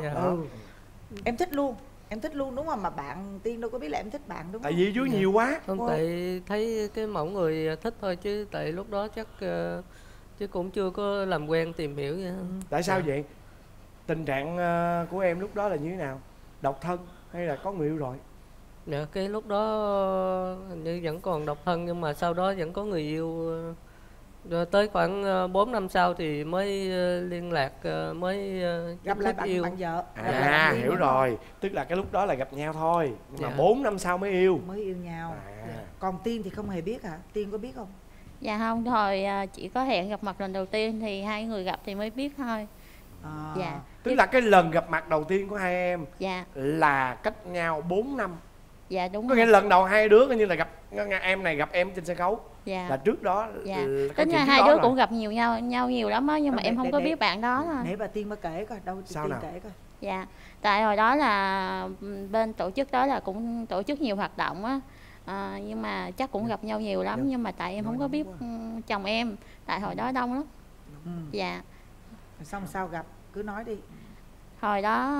Em thích luôn, em thích luôn đúng không? Mà bạn Tiên đâu có biết là em thích bạn đúng không? Tại vì dưới nhiều quá. Không, tại thấy cái mẫu người thích thôi chứ tại lúc đó chắc chứ cũng chưa có làm quen tìm hiểu vậy. Tại sao vậy? Tình trạng của em lúc đó là như thế nào? Độc thân hay là có người yêu rồi? Dạ, cái lúc đó hình như vẫn còn độc thân nhưng mà sau đó vẫn có người yêu. Rồi tới khoảng 4 năm sau thì mới liên lạc, mới gặp lại bạn yêu. Bạn vợ. Hiểu rồi. Tức là cái lúc đó là gặp nhau thôi, nhưng mà 4 năm sau mới yêu. Mới yêu nhau. Còn Tiên thì không hề biết hả? Tiên có biết không? Dạ không, thôi chỉ có hẹn gặp mặt lần đầu tiên thì hai người gặp thì mới biết thôi. Dạ. Tức là cái lần gặp mặt đầu tiên của hai em dạ là cách nhau 4 năm. Dạ đúng. Có nghĩa lần đầu hai đứa coi như là gặp em này gặp em trên sân khấu. Dạ. Là trước đó tính ra hai đứa cũng gặp nhau nhiều lắm á, nhưng mà em không có biết bạn đó thôi. Để bà Tiên mới kể coi, đâu Tiên kể coi. Dạ, tại hồi đó là bên tổ chức đó là cũng tổ chức nhiều hoạt động á, nhưng mà chắc cũng gặp nhau nhiều lắm, nhưng mà tại em không có biết chồng em, tại hồi đó đông lắm. Dạ. Xong sao gặp, cứ nói đi. Hồi đó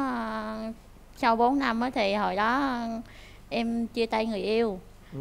sau 4 năm á thì hồi đó em chia tay người yêu.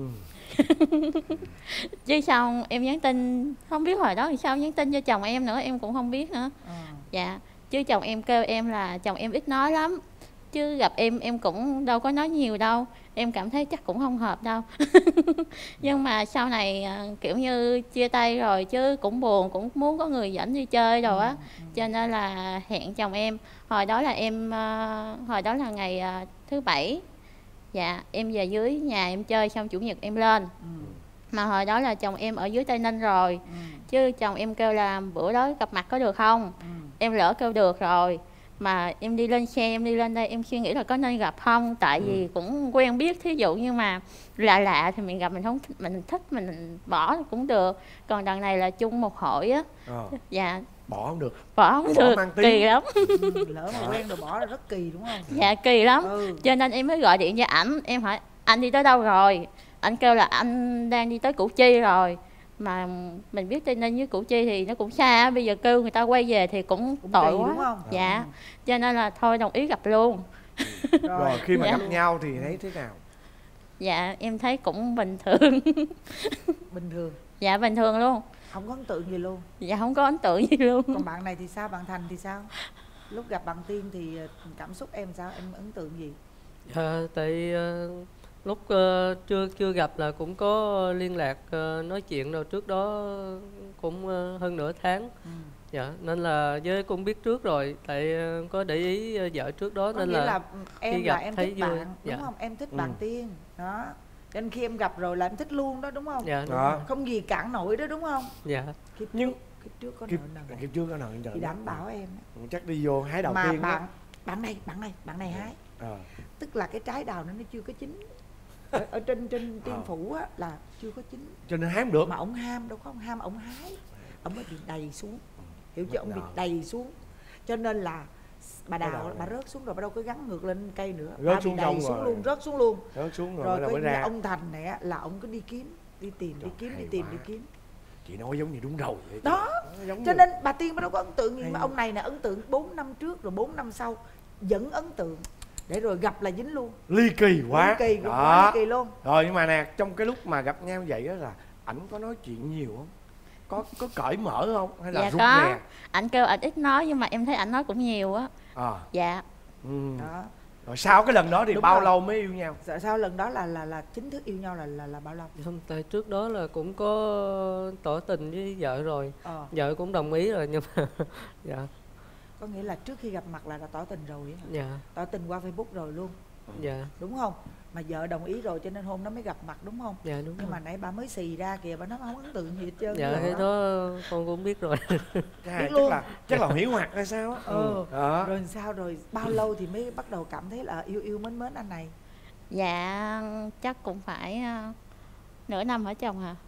Chứ xong em nhắn tin, không biết hồi đó thì sao nhắn tin cho chồng em nữa, em cũng không biết nữa. Dạ, chứ chồng em kêu em là chồng em ít nói lắm, chứ gặp em cũng đâu có nói nhiều đâu, em cảm thấy chắc cũng không hợp đâu. Nhưng mà sau này kiểu như chia tay rồi chứ cũng buồn, cũng muốn có người dẫn đi chơi rồi á, cho nên là hẹn chồng em. Hồi đó là hồi đó là ngày thứ Bảy. Dạ, em về dưới nhà em chơi xong Chủ nhật em lên. Mà hồi đó là chồng em ở dưới Tây Ninh rồi. Chứ chồng em kêu là bữa đó gặp mặt có được không? Em lỡ kêu được rồi. Mà em đi lên xe, em đi lên đây em suy nghĩ là có nên gặp không? Tại vì cũng quen biết, thí dụ như mà lạ thì mình gặp mình không thích, mình thích mình bỏ cũng được. Còn đằng này là chung một hội á. Dạ. Bỏ không được. Bỏ không được, kỳ lắm. Lỡ mà quen rồi bỏ là rất kỳ đúng không? Dạ kỳ lắm. Cho nên em mới gọi điện cho ảnh, em hỏi anh đi tới đâu rồi? Anh kêu là anh đang đi tới Củ Chi rồi. Mà mình biết Tây Ninh với Củ Chi thì nó cũng xa, bây giờ kêu người ta quay về thì cũng tội quá. Đúng không? Dạ. Cho nên là thôi đồng ý gặp luôn. Rồi khi mà gặp nhau thì thấy thế nào? Dạ em thấy cũng bình thường. Bình thường? Dạ bình thường luôn. Không có ấn tượng gì luôn? Dạ không có ấn tượng gì luôn. Còn bạn này thì sao? Bạn Thành thì sao? Lúc gặp bạn Tiên thì cảm xúc em sao? Em ấn tượng gì? Tại lúc chưa gặp là cũng có liên lạc nói chuyện rồi, trước đó cũng hơn nửa tháng. Dạ, nên là với cũng biết trước rồi, tại có để ý vợ trước đó. Có nên là em khi gặp là em thấy thích vui. Bạn đúng không? Em thích bạn Tiên đó, Cho nên khi em gặp rồi là em thích luôn đó đúng không? Dạ đúng rồi. Không gì cản nổi đó đúng không? Dạ. Nhưng kiếp trước có nợ nần. Kiếp trước có nợ nần. Chị đảm bảo em. Chắc đi vô hái đầu tiên mà bạn này hái. Tức là cái trái đào nó chưa có chín. Ở trên Tiên Phủ á là chưa có chín. Cho nên hái không được. Mà ông ham đâu có, ông ham ông hái. Ông mới bị đầy xuống. Hiểu chưa? Ông bị đầy xuống. Cho nên là bà đào bà rớt xuống rồi, bà đâu có gắn ngược lên cây nữa, rớt xuống đầy xuống luôn, rớt xuống luôn. Rớt xuống rồi coi như ông Thành này là ông cứ đi kiếm, đi tìm, đi kiếm. Chị nói giống như đúng đầu vậy đó. Cho nên bà Tiên bà đâu có ấn tượng gì, mà ông này nè ấn tượng 4 năm trước rồi 4 năm sau vẫn ấn tượng, để rồi gặp là dính luôn. Ly kỳ quá. Ly kỳ luôn. Rồi nhưng mà nè, trong cái lúc mà gặp nhau vậy đó là ảnh có nói chuyện nhiều không? Có cởi mở không hay là dạ rụt rè? Ảnh kêu ảnh ít nói nhưng mà em thấy ảnh nói cũng nhiều á. Dạ. Đó. Rồi sau cái lần đó thì đúng bao rồi. lâu mới yêu nhau? Sau lần đó là chính thức yêu nhau là bao lâu? Không, tại trước đó là cũng có tỏ tình với vợ rồi. Vợ cũng đồng ý rồi nhưng mà dạ. Có nghĩa là trước khi gặp mặt là đã tỏ tình rồi hả? Dạ. Tỏ tình qua Facebook rồi luôn. Dạ. Đúng không? Mà vợ đồng ý rồi cho nên hôm đó mới gặp mặt đúng không? Dạ đúng. Nhưng mà nãy bà mới xì ra kìa, bà nói không ấn tượng gì hết trơn. Dạ cái đó con cũng biết rồi. Biết luôn. Chắc là hiếu hoạt hay sao á. Rồi sao, rồi bao lâu thì mới bắt đầu cảm thấy là yêu mến anh này? Dạ chắc cũng phải nửa năm hả chồng hả?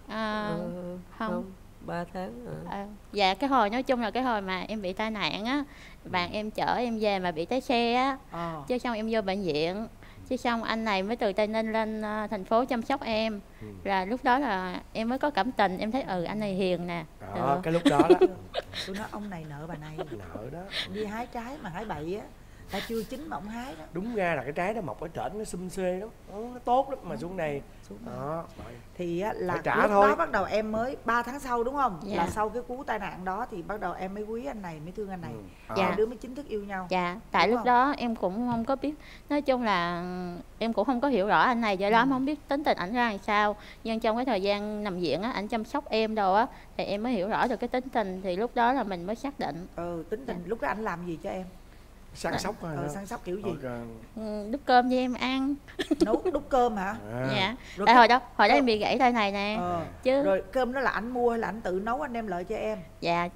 Không, 3 tháng. Dạ cái hồi nói chung là cái hồi mà em bị tai nạn á, bạn em chở em về mà bị té xe á, chứ xong em vô bệnh viện, chứ xong anh này mới từ Tây Ninh lên thành phố chăm sóc em. Là lúc đó là em mới có cảm tình, em thấy anh này hiền nè. Cái lúc đó đó tôi nói ông này nợ bà này. Nợ đó. Đi hái trái mà hái bậy á, ta chưa chín mà ông hái đó. Đúng ra là cái trái đó mọc ở trển nó xum xê lắm, nó tốt lắm, mà xuống này đó. Thì là trả lúc thôi. đó bắt đầu em mới 3 tháng sau đúng không? Dạ. Là sau cái cú tai nạn đó thì bắt đầu em mới quý anh này, mới thương anh này. Dạ. Hai đứa mới chính thức yêu nhau. Dạ, tại đúng lúc không? đó em cũng không có biết, nói chung là em cũng không có hiểu rõ anh này, do đó em không biết tính tình ảnh ra làm sao. Nhưng trong cái thời gian nằm viện á, ảnh chăm sóc em đâu á, thì em mới hiểu rõ được cái tính tình, thì lúc đó là mình mới xác định. Tính tình. Lúc đó anh làm gì cho em? Săn sóc hả? Săn sóc kiểu gì? Đút cơm cho em ăn. Nấu đút cơm hả? Dạ. Tại hồi đó em bị gãy tay này nè. Chứ rồi cơm đó là anh mua hay là anh tự nấu anh đem lại cho em? Dạ,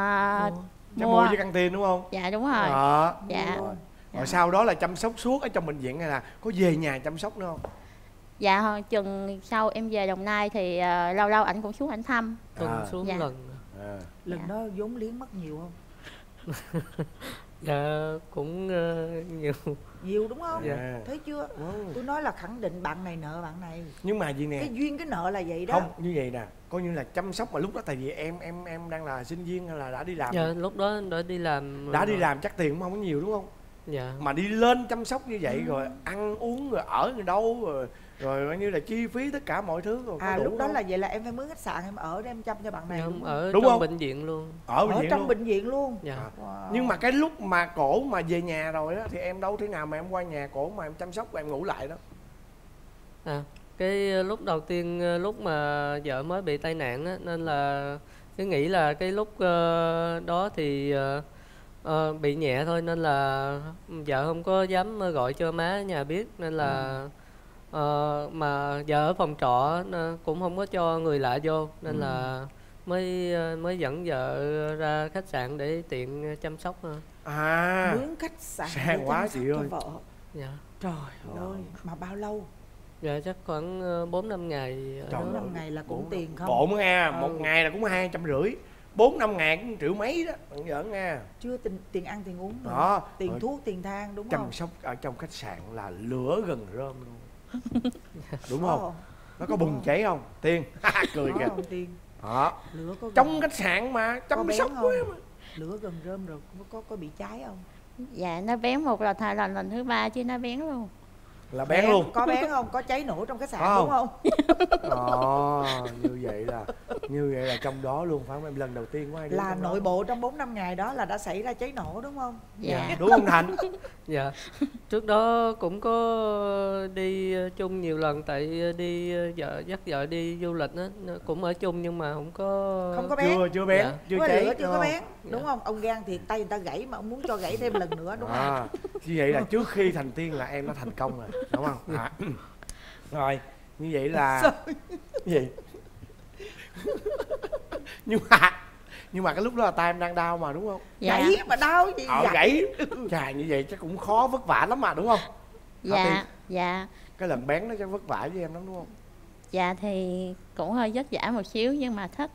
mua với căng tin đúng không? Dạ đúng rồi. Dạ. Rồi sau đó là chăm sóc suốt ở trong bệnh viện hay là có về nhà chăm sóc nữa không? Dạ, chừng sau em về Đồng Nai thì lâu lâu ảnh cũng xuống ảnh thăm. Tuần xuống lần. Lần đó vốn liếng mất nhiều không? Dạ cũng nhiều đúng không? Dạ. Thấy chưa? Tôi nói là khẳng định bạn này nợ bạn này. Nhưng mà gì nè, cái duyên cái nợ là vậy đó. Không, như vậy nè, coi như là chăm sóc mà lúc đó tại vì em đang là sinh viên hay là đã đi làm? Dạ, lúc đó đã đi làm. Đã đi làm chắc tiền cũng không có nhiều đúng không? Dạ. Mà đi lên chăm sóc như vậy rồi ăn uống rồi ở người đâu rồi coi như là chi phí tất cả mọi thứ rồi. Lúc đó là vậy là em phải mướn khách sạn em ở để em chăm cho bạn này. Không, ở đúng trong không? bệnh viện luôn. Ở trong bệnh viện luôn. Dạ. Nhưng mà cái lúc mà cổ mà về nhà rồi á thì em đâu thế nào mà em qua nhà cổ mà em chăm sóc và em ngủ lại đó? Cái lúc đầu tiên lúc mà vợ mới bị tai nạn á, nên là cứ nghĩ là cái lúc đó thì bị nhẹ thôi, nên là vợ không có dám gọi cho má ở nhà biết, nên là mà vợ ở phòng trọ cũng không có cho người lạ vô, nên là mới dẫn vợ ra khách sạn để tiện chăm sóc. Mướn khách sạn sang quá chị ơi. Vợ. Dạ. Trời ơi, mà bao lâu? Dạ chắc khoảng 4-5 ngày. 4-5 ngày là cũng tiền không? Bộ mới nghe, một ngày là cũng 250, 4-5 ngày cũng 1 triệu mấy đó, bạn giỡn nha. Chưa tiền ăn tiền uống nữa. Đó. Tiền thuốc tiền thang đúng chăm không? Chăm sóc ở trong khách sạn là lửa gần rơm luôn. Đúng không? Nó có bùng cháy không? Tiên cười kìa. Tiên. Đó. Lửa có trong khách sạn mà chăm sóc quá mà. Lửa gần rơm rồi có bị cháy không? Dạ nó bén một lần thứ 3 chứ nó bén luôn. Là bén luôn. Có bén không? Có cháy nổ trong khách sạn đúng không? Như vậy là trong đó luôn phải không em? Lần đầu tiên của hai đứa là nội bộ trong 4-5 ngày đó là đã xảy ra cháy nổ đúng không? Dạ. Đúng không Thành? Dạ. Trước đó cũng có đi chung nhiều lần, tại đi dắt vợ đi du lịch á, cũng ở chung nhưng mà không có bén. Chưa bén, dạ. chưa cháy. Chưa có bén, đúng không? Ông gan thì tay người ta gãy mà ông muốn cho gãy thêm lần nữa đúng không? Như vậy là trước khi thành tiên là em đã thành công rồi, đúng không? Rồi Như vậy là gì? nhưng mà cái lúc đó là tay em đang đau mà đúng không? Dạ. Gãy mà đau gì? Gãy. Chà, như vậy chắc cũng khó vất vả lắm mà đúng không? Dạ. Dạ. Cái lần bén nó chắc vất vả với em lắm đúng không? Dạ thì cũng hơi vất vả một xíu nhưng mà thích.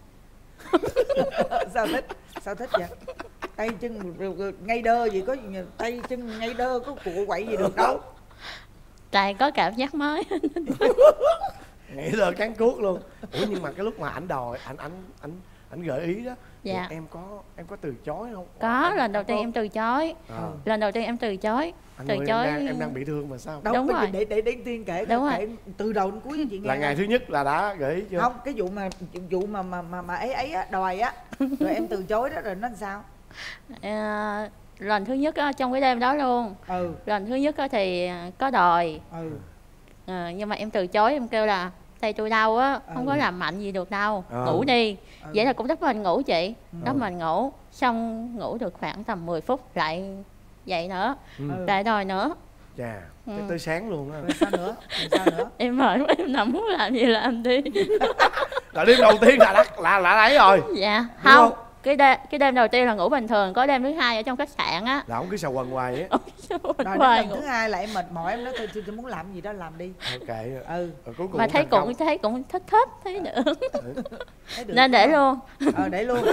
Sao thích vậy? Tay chân ngay đơ gì, có tay chân ngay đơ có cụ quậy gì được đâu. Tại có cảm giác mới. Nghĩ là cán cuốc luôn. Ủa nhưng mà cái lúc mà ảnh đòi, ảnh gợi ý đó, dạ. em có từ chối không? Có, lần đầu tiên em từ chối. Lần đầu tiên em từ chối. Từ chối. Em đang bị thương mà sao? Đâu, đúng rồi. Để Tiên kể, kể từ đầu đến cuối cho chị nghe. Là ngày thứ nhất là đã gợi ý chưa? Không, cái vụ mà ấy á, đòi á, rồi em từ chối đó rồi nó làm sao? Lần thứ nhất á, trong cái đêm đó luôn. Lần thứ nhất á, thì có đòi. Nhưng mà em từ chối, em kêu là tay tôi đau á, không có làm mạnh gì được đâu, ngủ đi. Vậy là cũng đắp mình ngủ chị, đắp mình ngủ, xong ngủ được khoảng tầm 10 phút lại dậy nữa, lại đòi nữa. Chà, tới sáng luôn á. Sao nữa? Em mệt quá, em nằm muốn làm gì làm đi. Là đêm đầu tiên là đấy rồi. Dạ, không. Cái đêm đầu tiên là ngủ bình thường, có đêm thứ hai ở trong khách sạn á là ông cứ sầu quần hoài á. Rồi đêm thứ hai là em mệt mỏi, em nói tôi muốn làm gì đó làm đi. Ok. Cuối cùng mà thấy cũng thích thấy nữa. Nên để luôn. Để luôn.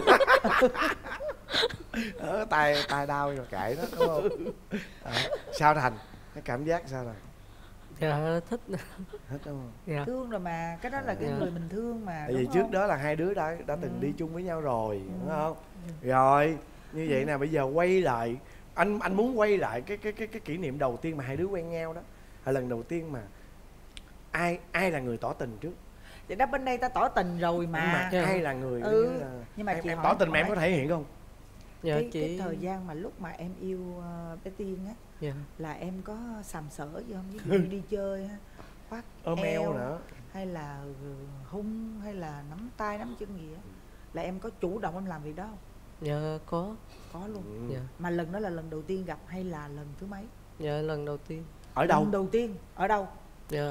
tay đau rồi kệ đó đúng không? Sao Thành? Cái cảm giác sao rồi? Dạ thích. Thích đúng không? Dạ. Thương rồi mà, cái đó là cái người mình thương mà. Tại vì trước đó là hai đứa đã từng đi chung với nhau rồi, đúng không? Rồi, như vậy nè, bây giờ quay lại, anh muốn quay lại cái kỷ niệm đầu tiên mà hai đứa quen nhau đó. Là lần đầu tiên mà ai là người tỏ tình trước? Vậy đó, bên đây ta tỏ tình rồi mà. Ai là người nhưng mà em tỏ tình mà em có thể hiện không? Dạ, cái thời gian mà lúc mà em yêu bé Tiên á, dạ. là em có sàm sỡ gì không? Ví dụ như đi chơi ha, khoác ôm eo nữa, hay là hung, hay là nắm tay nắm chân gì á, là em có chủ động em làm việc đó không? Dạ có luôn. Dạ. Mà lần đó là lần đầu tiên gặp hay là lần thứ mấy? Dạ lần đầu tiên. Ở đâu? Lần đầu tiên ở đâu? Dạ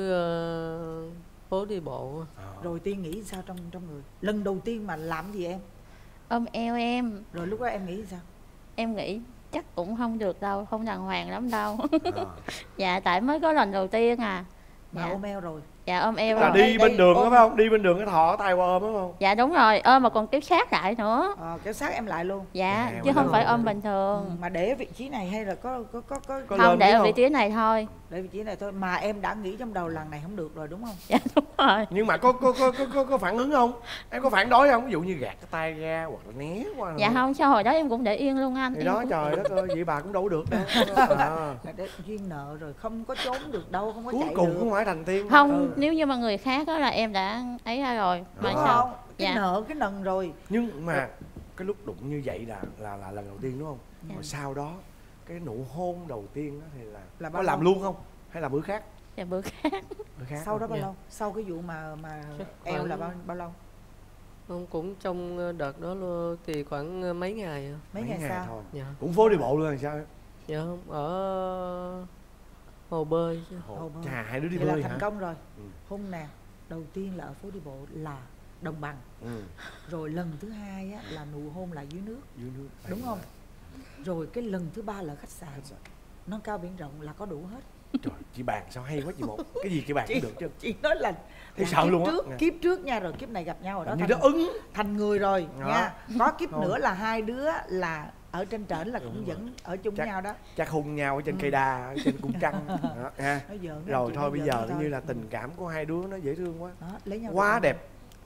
ở phố đi bộ. Rồi Tiên nghĩ sao trong người? Lần đầu tiên mà làm gì em? Ôm eo em. Rồi lúc đó em nghĩ sao? Em nghĩ chắc cũng không được đâu, không đàng hoàng lắm đâu. Dạ tại mới có lần đầu tiên à. Mà ôm eo rồi. Dạ ôm eo là rồi. đi bên đường phải không? Đi bên đường cái thò tay qua ôm đúng không? Dạ đúng rồi, ôm mà còn kéo sát lại nữa. Kéo sát em lại luôn. Dạ, chứ không phải ôm bình thường. Mà để ở vị trí này hay là có không, để ở vị trí này thôi. Để vị trí này thôi. Mà em đã nghĩ trong đầu lần này không được rồi đúng không? Dạ đúng rồi. Nhưng mà có phản ứng không? Em có phản đối không? Ví dụ như gạt cái tay ra hoặc là né qua. Dạ không, sau hồi đó em cũng để yên luôn anh. Thì đó trời đất ơi, vậy bà cũng đâu được đâu. Duyên nợ rồi, không có trốn được đâu, không có chạy được. Cuối cùng cũng phải thành Tiên. Không, nếu như mà người khác đó là em đã ấy ra rồi. Mà sao? Cái nợ cái nần rồi. Nhưng mà cái lúc đụng như vậy là lần đầu tiên đúng không? Rồi sau đó cái nụ hôn đầu tiên đó thì là có làm luôn không? Hay là bữa khác? Dạ bữa khác. Sau đó bao lâu? Sau cái vụ mà eo là bao lâu? Không, cũng trong đợt đó luôn thì khoảng mấy ngày. Mấy ngày sau thôi. Dạ. Cũng phố đi bộ luôn hay sao? Dạ không, ở hồ bơi chứ. Hồ bơi. Chà, hai đứa đi bơi bơi là thành công rồi. Hôm nào đầu tiên là ở phố đi bộ là đồng bằng. Rồi lần thứ hai á, là nụ hôn là dưới nước. Đúng không? Rồi cái lần thứ ba là khách sạn. Nó cao biển rộng là có đủ hết. Trời, chị bàn sao hay quá chị Một. Cái gì chị bàn cũng được chứ. Chị nói là sợ luôn á. Kiếp trước nha, rồi kiếp này gặp nhau rồi đó. Như nó ứng thành người rồi nha. Có kiếp nữa là hai đứa là ở trên trển là cũng vẫn ở chung với nhau đó. Chắc hôn nhau ở trên cây đa, ở trên cung trăng đó, ha. Rồi thôi bây giờ như là tình cảm của hai đứa nó dễ thương quá. Lấy nhau quá đẹp.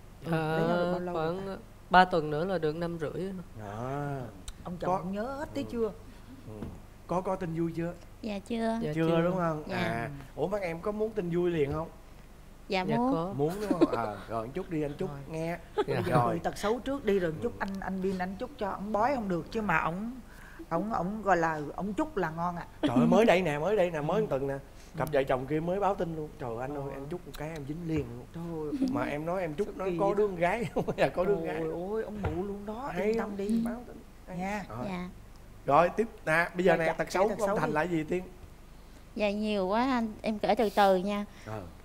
Khoảng 3 tuần nữa là được 5 rưỡi. Ông chồng nhớ hết thấy chưa? Có tin vui chưa? Dạ chưa. Chưa đúng không? Dạ. Ủa mấy em có muốn tin vui liền không? Dạ muốn. Muốn đúng không? Rồi một chút đi anh Chúc nghe. Rồi tật xấu trước đi rồi chút anh Bin anh Chúc cho ông bói không được chứ mà ông gọi là ông Chúc là ngon ạ. Trời ơi mới đây nè, mới một tuần nè. Cặp vợ chồng kia mới báo tin luôn. Trời anh ơi, em Chúc một cái em dính liền luôn. Trời ơi. Mà em nói em Chúc nó có đứa con gái không hay là có đứa con gái. Ôi ông mụ luôn đó, yên tâm đi. Báo tin nha. Dạ. Rồi tiếp nè, bây giờ nè tật xấu của ông Thành là gì Tiên? Dạ nhiều quá anh, em kể từ từ nha.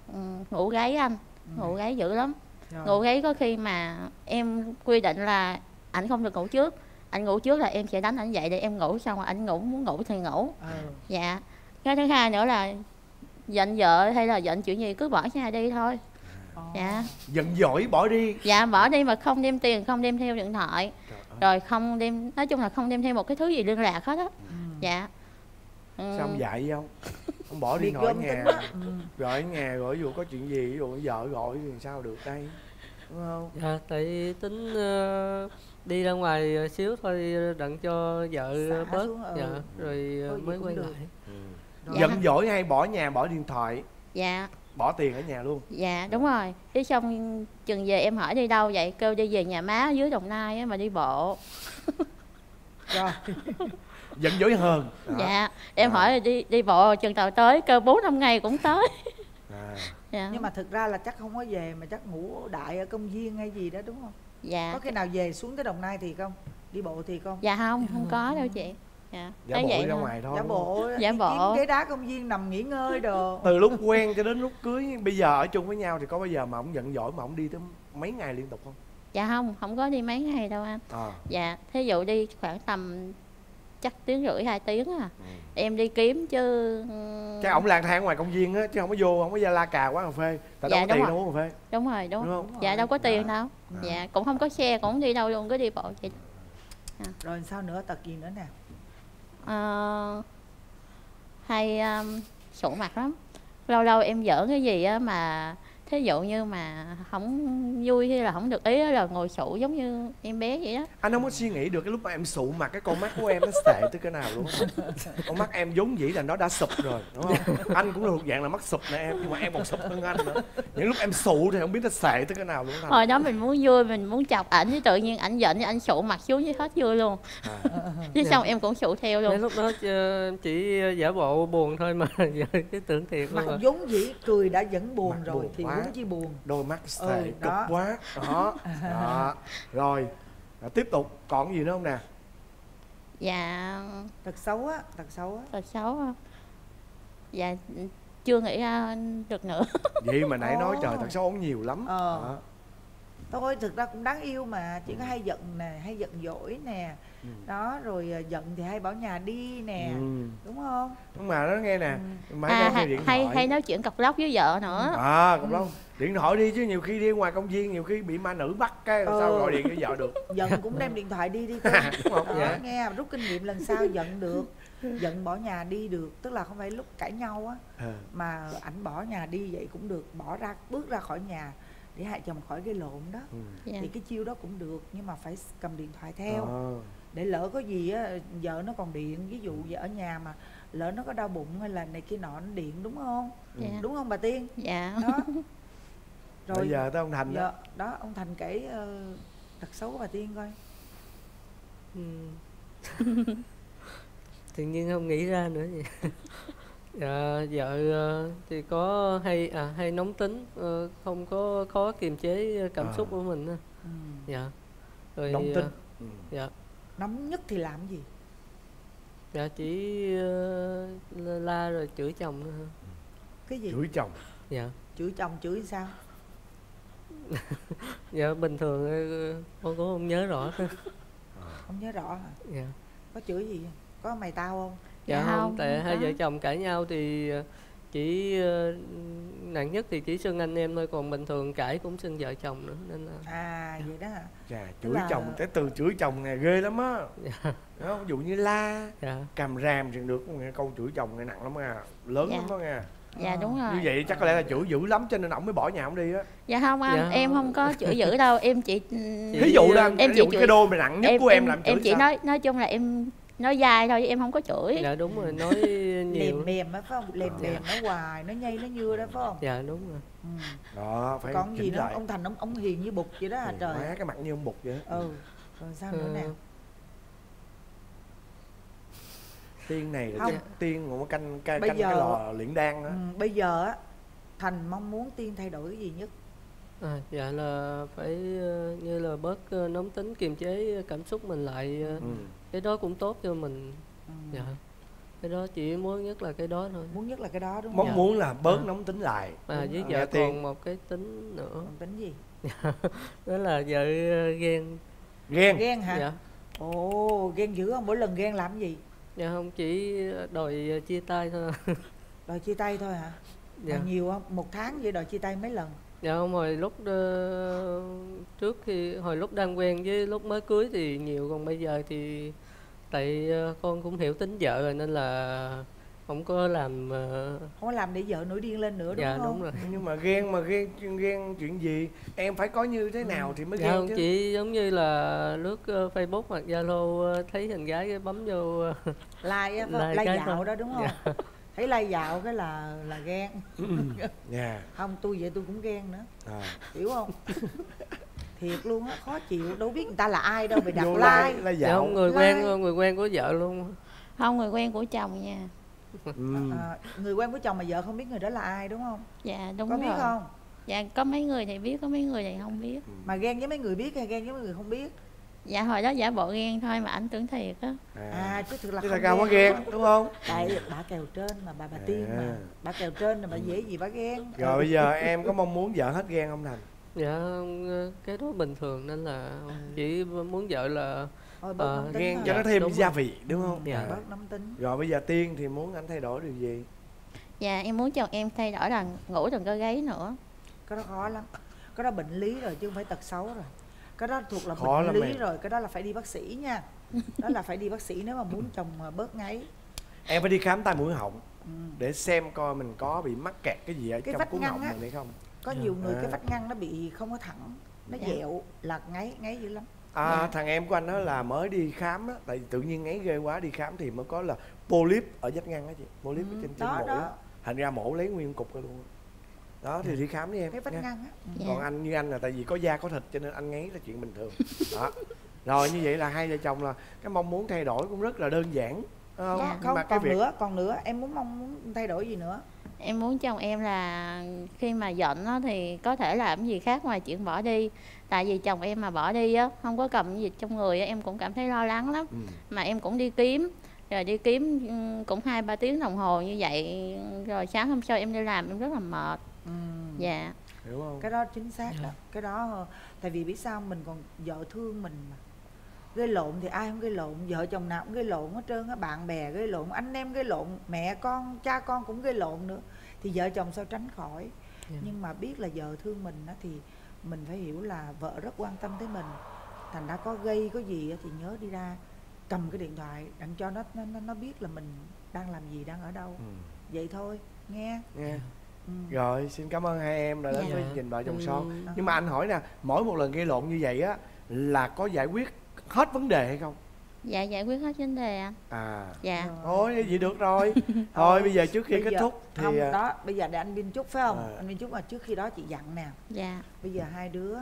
ngủ gáy anh, ngủ gáy dữ lắm. Ngủ gáy có khi mà em quy định là ảnh không được ngủ trước. Anh ngủ trước là em sẽ đánh ảnh dậy để em ngủ, xong rồi anh ngủ, muốn ngủ thì ngủ. Dạ. Cái thứ hai nữa là giận vợ hay là giận chuyện gì cứ bỏ nhà đi thôi. Dạ. Giận dỗi bỏ đi. Dạ, bỏ đi mà không đem tiền, không đem theo điện thoại. Rồi không đem, nói chung là không đem theo một cái thứ gì liên lạc hết á. Dạ. Sao ông dạy vậy không? Ông bỏ đi hỏi nhà. Gọi ở nhà gọi ví dụ có chuyện gì, ví dụ vợ gọi thì sao được đây, đúng không? Dạ, tại tính đi ra ngoài xíu thôi, đặng cho vợ bớt. Dạ, rồi mới quay lại. Giận dỗi hay bỏ nhà bỏ điện thoại? Dạ. Bỏ tiền ở nhà luôn? Dạ đúng rồi. Thế xong chừng về em hỏi đi đâu vậy, kêu đi về nhà má dưới Đồng Nai á, mà đi bộ. Rồi. Giận dỗi hơn. Dạ. Em hỏi đi bộ chừng tàu tới, kêu 4-5 ngày cũng tới. Dạ. Nhưng mà thực ra là chắc không có về, mà chắc ngủ đại ở công viên hay gì đó đúng không? Dạ. Có khi nào về xuống tới Đồng Nai thì không? Đi bộ thì không? Dạ không có đâu chị. Dạ. Giả bộ vậy ra ngoài thôi. Giả bộ kiếm ghế đá công viên nằm nghỉ ngơi đồ. Từ lúc quen cho đến lúc cưới, bây giờ ở chung với nhau thì có bao giờ mà ông giận dỗi mà ông đi tới mấy ngày liên tục không? Dạ không có đi mấy ngày đâu anh. Dạ, thí dụ đi khoảng tầm chắc 1,5-2 tiếng à. Em đi kiếm chứ. Chắc ổng lang thang ngoài công viên á, chứ không có vô, không có ra la cà quán cà phê. Tại đâu có tiền đâu uống cà phê. Đúng rồi. Dạ đâu có tiền đâu. Dạ cũng không có xe, cũng không đi đâu luôn, cứ đi bộ vậy. Rồi sao nữa, tật gì nữa nè? Hay sụ mặt lắm. Lâu lâu em giỡn cái gì á mà thí dụ như mà không vui hay là không được ý là ngồi sụ giống như em bé vậy đó. Anh không có suy nghĩ được cái lúc mà em sụ mặt cái con mắt của em nó tệ tới cái nào luôn. Con mắt em vốn dĩ là nó đã sụp rồi, đúng không? Anh cũng là thuộc dạng là mắt sụp nè em, nhưng mà em còn sụp hơn anh nữa. Những lúc em sụ thì không biết nó tệ tới cái nào luôn. Hồi đó mình muốn vui, mình muốn chọc ảnh, chứ tự nhiên ảnh giận thì anh sụ mặt xuống với hết vui luôn. Chứ xong em cũng sụ theo luôn. Mấy lúc đó chỉ giả bộ buồn thôi mà giờ cái tưởng thiệt mặt vốn dĩ cười đã vẫn buồn mặt rồi buồn thì muốn chi buồn. Đôi mắt tệ cực quá đó. Rồi tiếp tục còn gì nữa không nè? Dạ tật xấu á. Tật xấu á. Dạ chưa nghĩ ra được nữa. Vậy mà nãy nói trời tật xấu ổng nhiều lắm. Thôi thực ra cũng đáng yêu mà, chỉ có hay giận nè, hay giận dỗi nè. Đó rồi giận thì hay bỏ nhà đi nè, đúng không? Nhưng mà nó nghe nè, hay nói chuyện cọc lóc với vợ nữa. Cọc lóc điện thoại đi chứ nhiều khi đi ngoài công viên nhiều khi bị ma nữ bắt cái sao gọi điện cho vợ được. Giận cũng đem điện thoại đi con. Đúng không? Nghe rút kinh nghiệm lần sau giận được. Giận bỏ nhà đi được, tức là không phải lúc cãi nhau á mà ảnh bỏ nhà đi vậy cũng được, bước ra khỏi nhà để hai chồng khỏi gây lộn đó. Thì cái chiêu đó cũng được, nhưng mà phải cầm điện thoại theo. Để lỡ có gì á, vợ nó còn điện, ví dụ vợ ở nhà mà lỡ nó có đau bụng hay là này kia nọ nó điện, đúng không? Đúng không bà Tiên? Dạ. Đó. Rồi bây giờ tới ông Thành đó. Đó, ông Thành kể tật xấu của bà Tiên coi. Tự nhiên không nghĩ ra nữa vậy. Dạ, vợ thì có hay nóng tính, không có khó kiềm chế cảm xúc của mình. Dạ. Rồi nóng tính. Dạ. Nóng nhất thì làm gì? Dạ chỉ la rồi chửi chồng nữa. Cái gì? Chửi chồng? Dạ. Chửi chồng chửi sao? Dạ bình thường con cũng không nhớ rõ thôi. Không nhớ rõ hả? Dạ. Có chửi gì? Có mày tao không? Dạ không, tại hai vợ chồng cãi nhau thì chỉ nặng nhất thì chỉ xưng anh em thôi, còn bình thường cãi cũng xưng vợ chồng nữa nên là. Vậy đó hả? Chà, chửi chồng, cái từ chửi chồng này ghê lắm á. Đó, ví dụ như la, càm ràm thì được, câu chửi chồng này nặng lắm nha, lớn lắm đó nha. Dạ đúng rồi. Như vậy chắc có lẽ là chửi dữ lắm cho nên ổng mới bỏ nhà ổng đi á. Dạ không anh, em không có chửi dữ đâu, em chỉ ví dụ là em chỉ cái đôi mà nặng nhất của em làm chửi. Em chỉ nói chung là em nói dai thôi chứ em không có chửi. Dạ đúng rồi, nói nhiều. Lèm bèm á phải không? Lèm bèm nó hoài, nó nhây nó nhưa đó phải không? Dạ đúng rồi. Đó, phải còn gì nữa, ông Thành ông hiền như bụt vậy đó hả trời. Má cái mặt như ông bụt vậy. Rồi sao nữa nè? Tiên này là chắc Tiên một canh cái lò luyện đan đó. Bây giờ á Thành mong muốn Tiên thay đổi cái gì nhất? Dạ là phải như là bớt nóng tính, kiềm chế cảm xúc mình lại. Cái đó cũng tốt cho mình. Dạ. Cái đó chỉ muốn nhất là cái đó thôi. Muốn nhất là cái đó đúng không? Mong muốn là bớt nóng tính lại. Với vợ còn một cái tính nữa. Còn tính gì? Đó là vợ ghen. Ghen hả? Dạ. Ồ, ghen dữ không? Mỗi lần ghen làm gì? Dạ không, chỉ đòi chia tay thôi. Đòi chia tay thôi hả? Dạ. Mà nhiều không? Một tháng vậy đòi chia tay mấy lần? Dạ không, hồi lúc hồi lúc đang quen với lúc mới cưới thì nhiều, còn bây giờ thì tại con cũng hiểu tính vợ rồi nên là không có làm không có làm để vợ nổi điên lên nữa đúng dạ, không? Đúng rồi. Nhưng mà ghen chuyện gì? Em phải có như thế nào thì mới Dạ ghen không, chứ. chỉ giống như là lướt Facebook hoặc Zalo thấy hình gái cái bấm vô like dạo thôi. Đó đúng không? Dạ. Thấy like dạo cái là ghen. Yeah. Không, tôi vậy tôi cũng ghen nữa. Hiểu không? Thiệt luôn á, khó chịu, đâu biết người ta là ai đâu, bị đặt like dạ không, người quen của vợ luôn. Không, người quen của chồng nha. Người quen của chồng mà vợ không biết người đó là ai đúng không? Dạ đúng có rồi. Biết không? Dạ có mấy người thì biết, có mấy người thì không biết. Mà ghen với mấy người biết hay ghen với mấy người không biết? Dạ hồi đó giả bộ ghen thôi mà anh tưởng thiệt á. Chứ thực là không có ghen đúng không? Tại bà kèo trên mà bà Tiên mà bà kèo trên là bà dễ gì bà ghen. Rồi bây giờ em có mong muốn vợ hết ghen không Thành? Dạ cái đó bình thường nên là chỉ muốn vợ là ghen cho nó thêm gia vị đúng không? Dạ. Bớt nóng tính. Rồi bây giờ Tiên thì muốn anh thay đổi điều gì? Dạ em muốn chồng em thay đổi là ngủ đừng có gáy nữa. Cái đó khó lắm. Cái đó bệnh lý rồi chứ không phải tật xấu rồi. Cái đó thuộc là khó bệnh lý rồi, cái đó là phải đi bác sĩ nha. Đó là phải đi bác sĩ nếu mà muốn chồng bớt ngáy. Em phải đi khám tai mũi họng để xem coi mình có bị mắc kẹt cái gì ở trong cuống họng mình hay không. Có nhiều người cái vách ngăn nó bị không có thẳng, nó dẹo là ngáy dữ lắm. Thằng em của anh đó là mới đi khám á, tại vì tự nhiên ngáy ghê quá, đi khám thì mới có là polyp ở vách ngăn á chị, polyp ở trên mũi á, thành ra mổ lấy nguyên cục ra luôn. Đó thì đi khám đi em. Cái vách ngăn á. Còn anh như anh là tại vì có da có thịt cho nên anh ngáy là chuyện bình thường. Đó. Rồi như vậy là hai vợ chồng là cái mong muốn thay đổi cũng rất là đơn giản. Không? Dạ. Không, còn nữa, em mong muốn thay đổi gì nữa? Em muốn chồng em là khi mà giận á, thì có thể làm gì khác ngoài chuyện bỏ đi. Tại vì chồng em mà bỏ đi á, không có cầm gì trong người á, em cũng cảm thấy lo lắng lắm. Mà em cũng đi kiếm, rồi đi kiếm cũng 2-3 tiếng đồng hồ như vậy. Rồi sáng hôm sau em đi làm em rất là mệt. Dạ. Hiểu không? Cái đó chính xác đó. Cái đó tại vì biết sao mình còn vợ thương mình mà. Gây lộn thì ai không gây lộn, vợ chồng nào cũng gây lộn hết trơn á, bạn bè gây lộn, anh em gây lộn, mẹ con, cha con cũng gây lộn nữa. Thì vợ chồng sao tránh khỏi. Nhưng mà biết là vợ thương mình á thì mình phải hiểu là vợ rất quan tâm tới mình. Thành ra có gây có gì á thì nhớ đi ra cầm cái điện thoại đặng cho nó biết là mình đang làm gì, đang ở đâu. Vậy thôi, nghe. Rồi xin cảm ơn hai em đã đến với chương trình Vợ Chồng Son. Nhưng mà anh hỏi nè, mỗi một lần gây lộn như vậy á là có giải quyết hết vấn đề hay không? Dạ giải quyết hết vấn đề anh. Dạ. Thôi vậy được rồi. Thôi bây giờ trước khi kết thúc thì không, đó bây giờ để anh Bin Trúc phải không? Anh Bin Trúc mà trước khi đó chị dặn nè. Dạ. Bây giờ hai đứa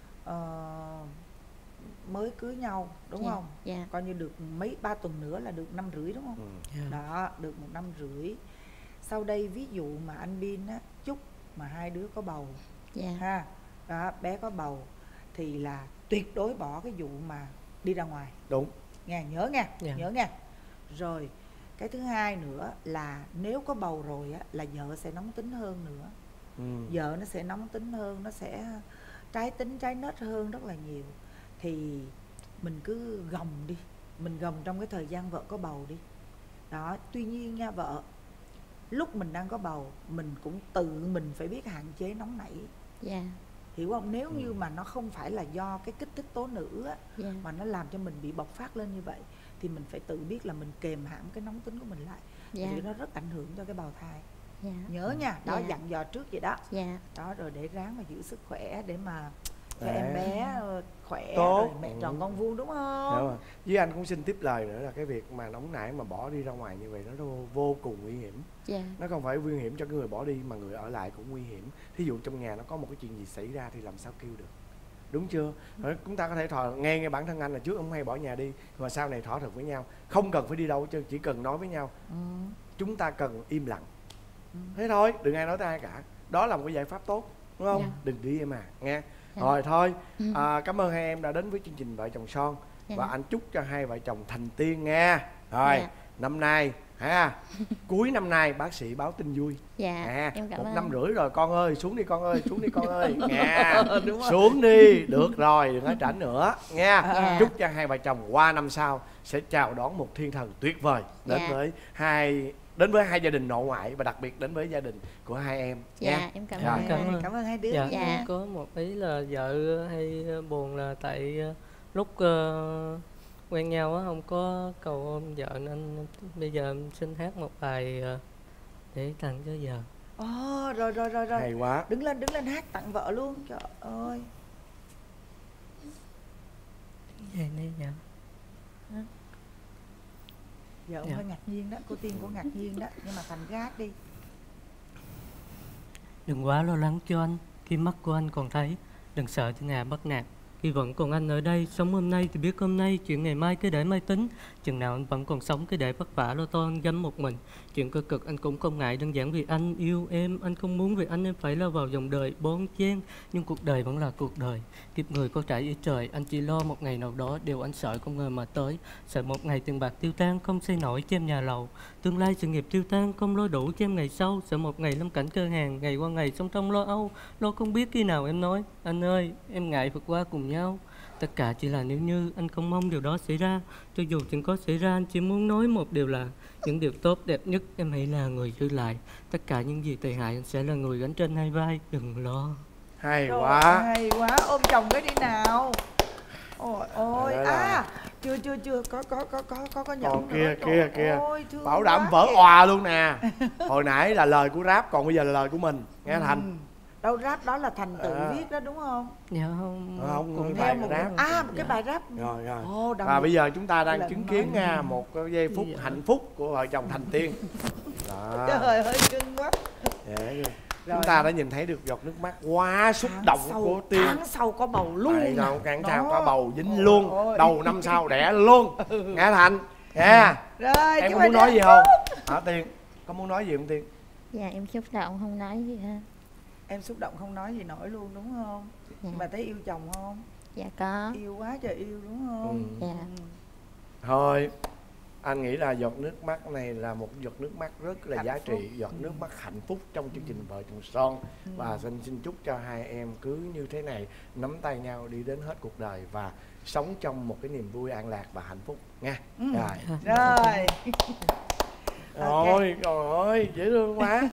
mới cưới nhau đúng không? Dạ. Coi như được 3 tuần nữa là được 5 rưỡi đúng không? Đó, được 1 năm rưỡi. Sau đây ví dụ mà anh Bin á chúc mà hai đứa có bầu ha, đó, bé có bầu thì là tuyệt đối bỏ cái vụ mà đi ra ngoài. Đúng. Nghe, nhớ nha, nhớ nha. Rồi cái thứ hai nữa là nếu có bầu rồi á là vợ sẽ nóng tính hơn nữa. Vợ nó sẽ nóng tính hơn, nó sẽ trái tính trái nết hơn rất là nhiều. Thì mình cứ gồng đi, mình gồng trong cái thời gian vợ có bầu đi. Đó, tuy nhiên nha vợ, lúc mình đang có bầu mình cũng tự mình phải biết hạn chế nóng nảy. Hiểu không? Nếu như mà nó không phải là do cái kích thích tố nữ á, mà nó làm cho mình bị bộc phát lên như vậy thì mình phải tự biết là mình kềm hãm cái nóng tính của mình lại. Vì nó rất ảnh hưởng cho cái bào thai. Nhớ nha, đó dặn dò trước vậy đó. Đó rồi để ráng mà giữ sức khỏe để mà cho em bé khỏe tốt, rồi mẹ tròn con vuông đúng không? Đúng rồi. Với anh cũng xin tiếp lời nữa là cái việc mà nóng nảy mà bỏ đi ra ngoài như vậy nó vô cùng nguy hiểm. Nó không phải nguy hiểm cho cái người bỏ đi mà người ở lại cũng nguy hiểm. Thí dụ trong nhà nó có một cái chuyện gì xảy ra thì làm sao kêu được, đúng chưa? Chúng ta có thể nghe bản thân anh là trước ông hay bỏ nhà đi, mà sau này thỏa thuận với nhau không cần phải đi đâu chứ, chỉ cần nói với nhau chúng ta cần im lặng, thế thôi, đừng ai nói tới ai cả. Đó là một cái giải pháp tốt, đúng không? Đừng đi em à, nghe. Rồi thôi, cảm ơn hai em đã đến với chương trình Vợ Chồng Son. Và anh chúc cho hai vợ chồng thành tiên nha. Rồi năm nay ha, cuối năm nay bác sĩ báo tin vui. Dạ, em cảm một ơn. năm rưỡi rồi con ơi, xuống đi con ơi, xuống đi con ơi nha. Xuống đi, được rồi, đừng có tránh nữa nha. Chúc cho hai vợ chồng qua năm sau sẽ chào đón một thiên thần tuyệt vời đến với hai gia đình nội ngoại, và đặc biệt đến với gia đình của hai em nha. Em cảm ơn. Cảm ơn hai đứa. Dạ. Có một ý là vợ hay buồn là tại lúc quen nhau á không có cầu hôn vợ, nên bây giờ em xin hát một bài để tặng cho vợ. Rồi. Hay quá. Đứng lên hát tặng vợ luôn. Trời ơi. Về đây vợ. Vợ hơi ngạc nhiên đó, cô Tiên cũng ngạc nhiên đó, nhưng mà Thành gác đi. Đừng quá lo lắng cho anh, khi mắt của anh còn thấy. Đừng sợ thiên hạ bắt nạt, khi vẫn còn anh ở đây. Sống hôm nay thì biết hôm nay, chuyện ngày mai cứ để mai tính. Chừng nào anh vẫn còn sống cứ để vất vả lo toan gánh một mình. Chuyện cơ cực anh cũng không ngại, đơn giản vì anh yêu em. Anh không muốn vì anh em phải lao vào dòng đời bon chen, nhưng cuộc đời vẫn là cuộc đời. Kiếp người có trải ý trời, anh chỉ lo một ngày nào đó điều anh sợ không ngờ mà tới. Sợ một ngày tiền bạc tiêu tan không xây nổi cho em nhà lầu, tương lai sự nghiệp tiêu tan không lo đủ cho em ngày sau. Sợ một ngày lâm cảnh cơ hàng, ngày qua ngày song trong lo âu, lo không biết khi nào em nói anh ơi em ngại vượt qua cùng nhau. Tất cả chỉ là nếu như, anh không mong điều đó xảy ra. Cho dù chuyện có xảy ra, anh chỉ muốn nói một điều là những điều tốt đẹp nhất em hãy là người giữ lại. Tất cả những gì tệ hại anh sẽ là người gánh trên hai vai, đừng lo. Hay quá. Hay quá, ôm chồng cái đi nào. Ôi chưa có nhận kia bảo đảm vỡ òa luôn nè. Hồi nãy là lời của Rap, còn bây giờ là lời của mình nghe Thành. Đâu Rap đó là Thành tự viết đó đúng không? Dạ không. Không bài Rap. Một cái bài Rap. Rồi. Và bây giờ chúng ta đang chứng kiến một giây phút hạnh phúc của vợ chồng Thành Tiên. Đó. Trời ơi cưng quá. Chúng ta đã nhìn thấy được giọt nước mắt quá xúc động của Tiên. Tháng sau có bầu luôn. Tháng sau có bầu dính luôn. Đầu năm sau đẻ luôn. Nghe Thành. Rồi, em có muốn nói gì không? Hả Tiên? Có muốn nói gì không Tiên? Dạ em xúc động không nói gì hết. Em xúc động không nói gì nổi luôn đúng không? Bà thấy yêu chồng không? Dạ có. Yêu quá trời yêu đúng không? Dạ. Thôi anh nghĩ là giọt nước mắt này là một giọt nước mắt rất là giá trị, giọt nước mắt hạnh phúc trong chương trình Vợ Chồng Son. Và xin chúc cho hai em cứ như thế này, nắm tay nhau đi đến hết cuộc đời và sống trong một cái niềm vui an lạc và hạnh phúc nha. Rồi. Rồi. Rồi, trời ơi, dễ thương quá.